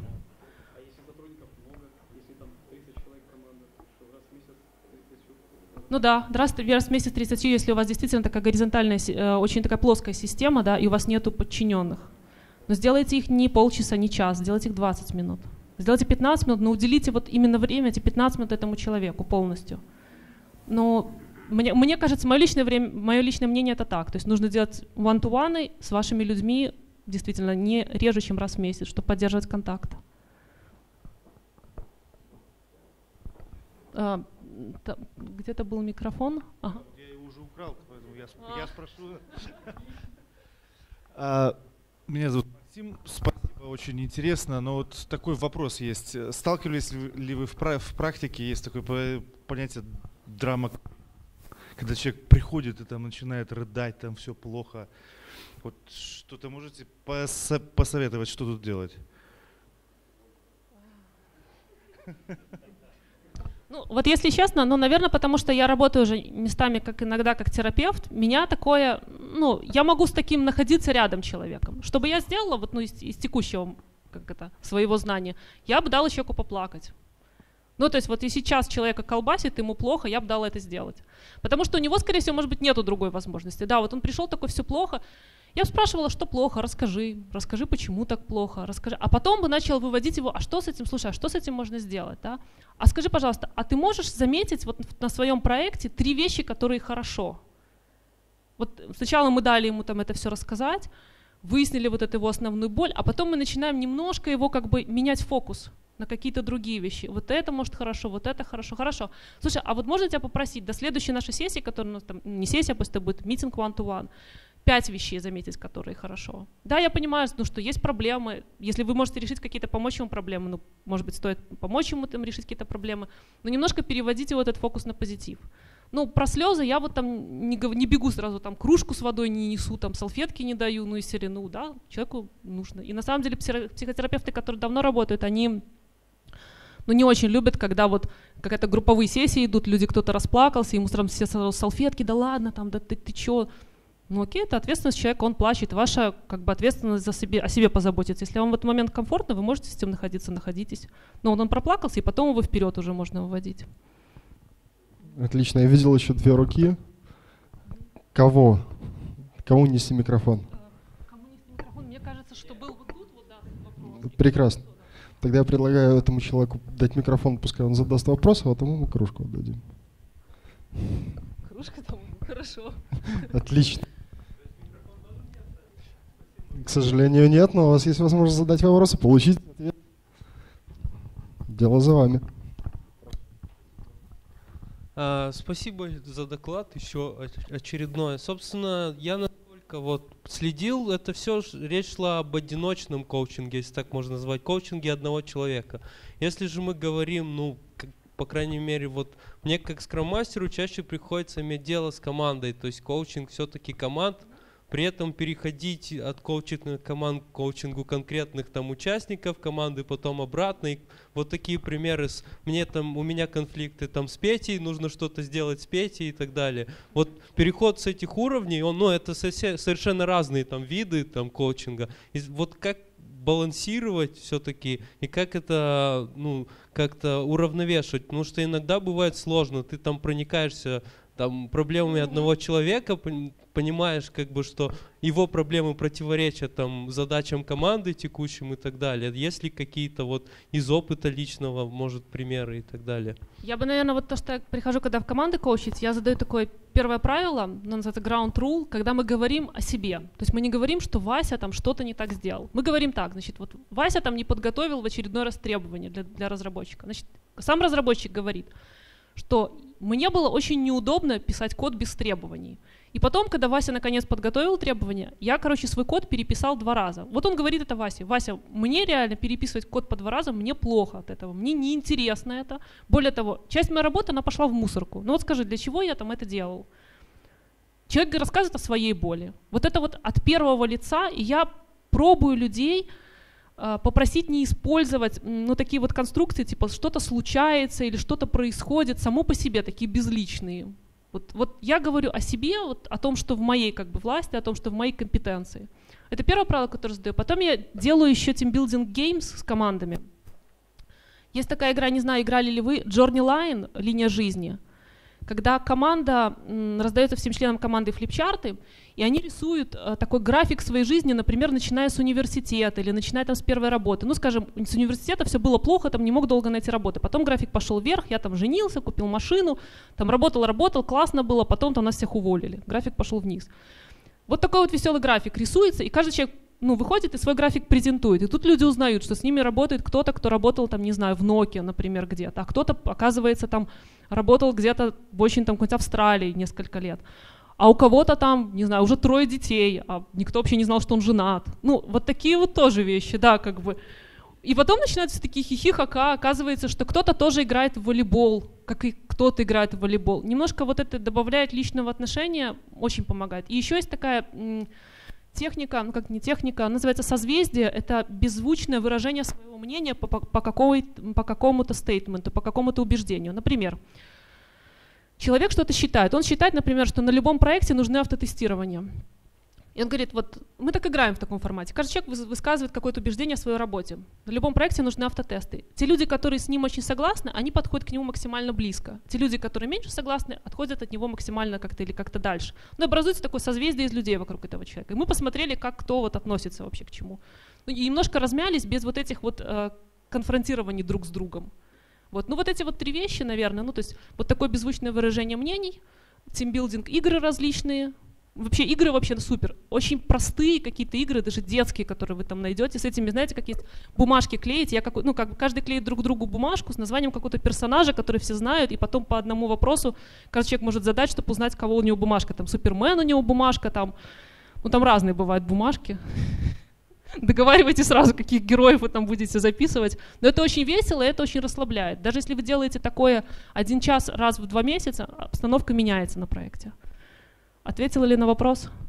[SPEAKER 1] Ну да, раз в месяц 30, если у вас действительно такая горизонтальная, очень такая плоская система, да, и у вас нету подчиненных. Но сделайте их не полчаса, не час, сделайте их 20 минут. Сделайте 15 минут, но уделите вот именно время, эти 15 минут этому человеку полностью. Но мне кажется, мое личное мнение это так. То есть нужно делать one-to-one с вашими людьми действительно не реже, чем раз в месяц, чтобы поддерживать контакт. Где-то был микрофон. Ага.
[SPEAKER 4] Я его уже украл, поэтому я спрошу. Меня зовут Максим, спасибо, очень интересно. Но вот такой вопрос есть. Сталкивались ли вы в практике, есть такое понятие драма, когда человек приходит и там начинает рыдать, там все плохо. Вот что-то можете посоветовать, что тут делать?
[SPEAKER 1] Ну, вот если честно, наверное, потому что я работаю уже местами, как иногда, как терапевт, меня такое, я могу с таким находиться рядом человеком. Что бы я сделала, вот, из текущего, своего знания, я бы дала человеку поплакать. То есть вот и сейчас человека колбасит, ему плохо, я бы дала это сделать. Потому что у него, скорее всего, может быть, нету другой возможности. Да, вот он пришел такой, все плохо. Я бы спрашивала, что плохо, расскажи, почему так плохо, расскажи. А потом бы начал выводить его, а что с этим, слушай, а что с этим можно сделать, да? А скажи, пожалуйста, а ты можешь заметить вот на своем проекте 3 вещи, которые хорошо? Вот сначала мы дали ему там это все рассказать, выяснили вот эту его основную боль, а потом мы начинаем немножко его менять фокус на какие-то другие вещи. Вот это может хорошо, вот это хорошо, хорошо. Слушай, а вот можно тебя попросить до следующей нашей сессии, которая у нас там, не сессия, пусть это будет митинг one-to-one, 5 вещей заметить, которые хорошо. Да, я понимаю, что есть проблемы. Если вы можете решить какие-то, помочь ему проблемы, может быть, стоит помочь ему там решить какие-то проблемы, но немножко переводите вот этот фокус на позитив. Ну, про слезы я вот там не бегу сразу, там кружку с водой не несу, там салфетки не даю, ну и серии, ну да, человеку нужно. И на самом деле психотерапевты, которые давно работают, они не очень любят, когда вот какая-то групповые сессии идут, люди, кто-то расплакался, ему сразу все салфетки, да ладно, там, да ты чё? Ну окей, это ответственность человека, он плачет, ваша как бы ответственность о себе позаботиться. Если вам в этот момент комфортно, вы можете с этим находиться, находитесь. Но он проплакался, и потом его вперед уже можно выводить.
[SPEAKER 2] Отлично, я видел еще 2 руки. Кому нести микрофон?
[SPEAKER 1] Кому нести микрофон? Мне кажется, что был вот тут вот, да, вопрос.
[SPEAKER 2] Прекрасно. Тогда я предлагаю этому человеку дать микрофон, пускай он задаст вопрос, а потом ему кружку отдадим.
[SPEAKER 1] Кружка там, хорошо.
[SPEAKER 2] Отлично. К сожалению, нет, но у вас есть возможность задать вопросы, получить ответ. Дело за вами.
[SPEAKER 5] Спасибо за доклад, еще очередное. Собственно, я настолько вот следил, это все, речь шла об одиночном коучинге, если так можно назвать, коучинге одного человека. Если же мы говорим, ну, по крайней мере, вот мне как скрам-мастеру чаще приходится иметь дело с командой, то есть коучинг все-таки команд, при этом переходить от коучинговых команд к коучингу конкретных там участников команды, потом обратно. И вот такие примеры. У меня конфликты там с Петей, нужно что-то сделать с Петей и так далее. Вот переход с этих уровней, это совершенно разные там виды там коучинга. И вот как балансировать все-таки и как это как-то уравновешивать, потому что иногда бывает сложно, ты там проникаешься там проблемами одного человека, понимаешь, как бы, что его проблемы противоречат там задачам команды текущим и так далее. Есть ли какие-то вот из опыта личного, может, примеры и так далее?
[SPEAKER 1] Я бы, наверное, вот то, что я прихожу, когда в команды коучить, я задаю такое первое правило, называется ground rule, когда мы говорим о себе. То есть мы не говорим, что Вася там что-то не так сделал. Мы говорим так, значит, вот Вася там не подготовил в очередной раз требования для разработчика. Значит, сам разработчик говорит, что мне было очень неудобно писать код без требований. И потом, когда Вася наконец подготовил требования, я, свой код переписал 2 раза. Вот он говорит это Васе. Вася, мне реально переписывать код по 2 раза, мне плохо от этого, мне неинтересно это. Более того, часть моей работы, она пошла в мусорку. Ну вот скажи, для чего я там это делал? Человек рассказывает о своей боли. Вот это вот от первого лица, и я пробую людей попросить не использовать такие вот конструкции, типа что-то случается или что-то происходит само по себе, такие безличные. Вот я говорю о себе, вот о том, что в моей власти, о том, что в моей компетенции. Это первое правило, которое задаю. Потом я делаю еще тимбилдинг games с командами. Есть такая игра, не знаю, играли ли вы, Journey Line, линия жизни, когда команда, раздается всем членам команды флипчарты, и они рисуют такой график своей жизни, например, начиная с университета или начиная там с первой работы. Ну, скажем, с университета все было плохо, там не мог долго найти работы. Потом график пошел вверх, я там женился, купил машину, там работал, классно было, потом там нас всех уволили. График пошел вниз. Вот такой вот веселый график рисуется, и каждый человек выходит и свой график презентует. И тут люди узнают, что с ними работает кто-то, кто работал там, не знаю, в Nokia, например, где-то, а кто-то, оказывается, там работал где-то в очень там какой-то Австралии несколько лет. А у кого-то там, не знаю, уже 3 детей, а никто вообще не знал, что он женат. Вот такие вот тоже вещи, да, И потом начинаются такие хихи-ха-ха, оказывается, что кто-то тоже играет в волейбол, как и кто-то играет в волейбол. Немножко вот это добавляет личного отношения, очень помогает. И еще есть такая техника, не техника, называется созвездие, это беззвучное выражение своего мнения по какому-то стейтменту, по какому-то убеждению. Например, человек что-то считает. Он считает, например, что на любом проекте нужны автотестирования. И он говорит, вот мы так играем в таком формате. Каждый человек высказывает какое-то убеждение о своей работе. На любом проекте нужны автотесты. Те люди, которые с ним очень согласны, они подходят к нему максимально близко. Те люди, которые меньше согласны, отходят от него максимально как-то или как-то дальше. Образуется такое созвездие из людей вокруг этого человека. И мы посмотрели, как кто относится вообще к чему. И немножко размялись без вот этих конфронтирований друг с другом. Вот эти 3 вещи, наверное, то есть вот такое беззвучное выражение мнений, тимбилдинг, игры различные. Вообще игры супер. Очень простые какие-то игры, даже детские, которые вы там найдете. С этими, знаете, как есть бумажки клеить. Каждый клеит друг другу бумажку с названием какого-то персонажа, который все знают, и потом по одному вопросу каждый человек может задать, чтобы узнать, кого у него бумажка. Там Супермен у него бумажка, там разные бывают бумажки. договаривайте сразу, каких героев вы там будете записывать. Но это очень весело, и это очень расслабляет. Даже если вы делаете такое 1 час раз в 2 месяца, обстановка меняется на проекте. Ответила ли на вопрос?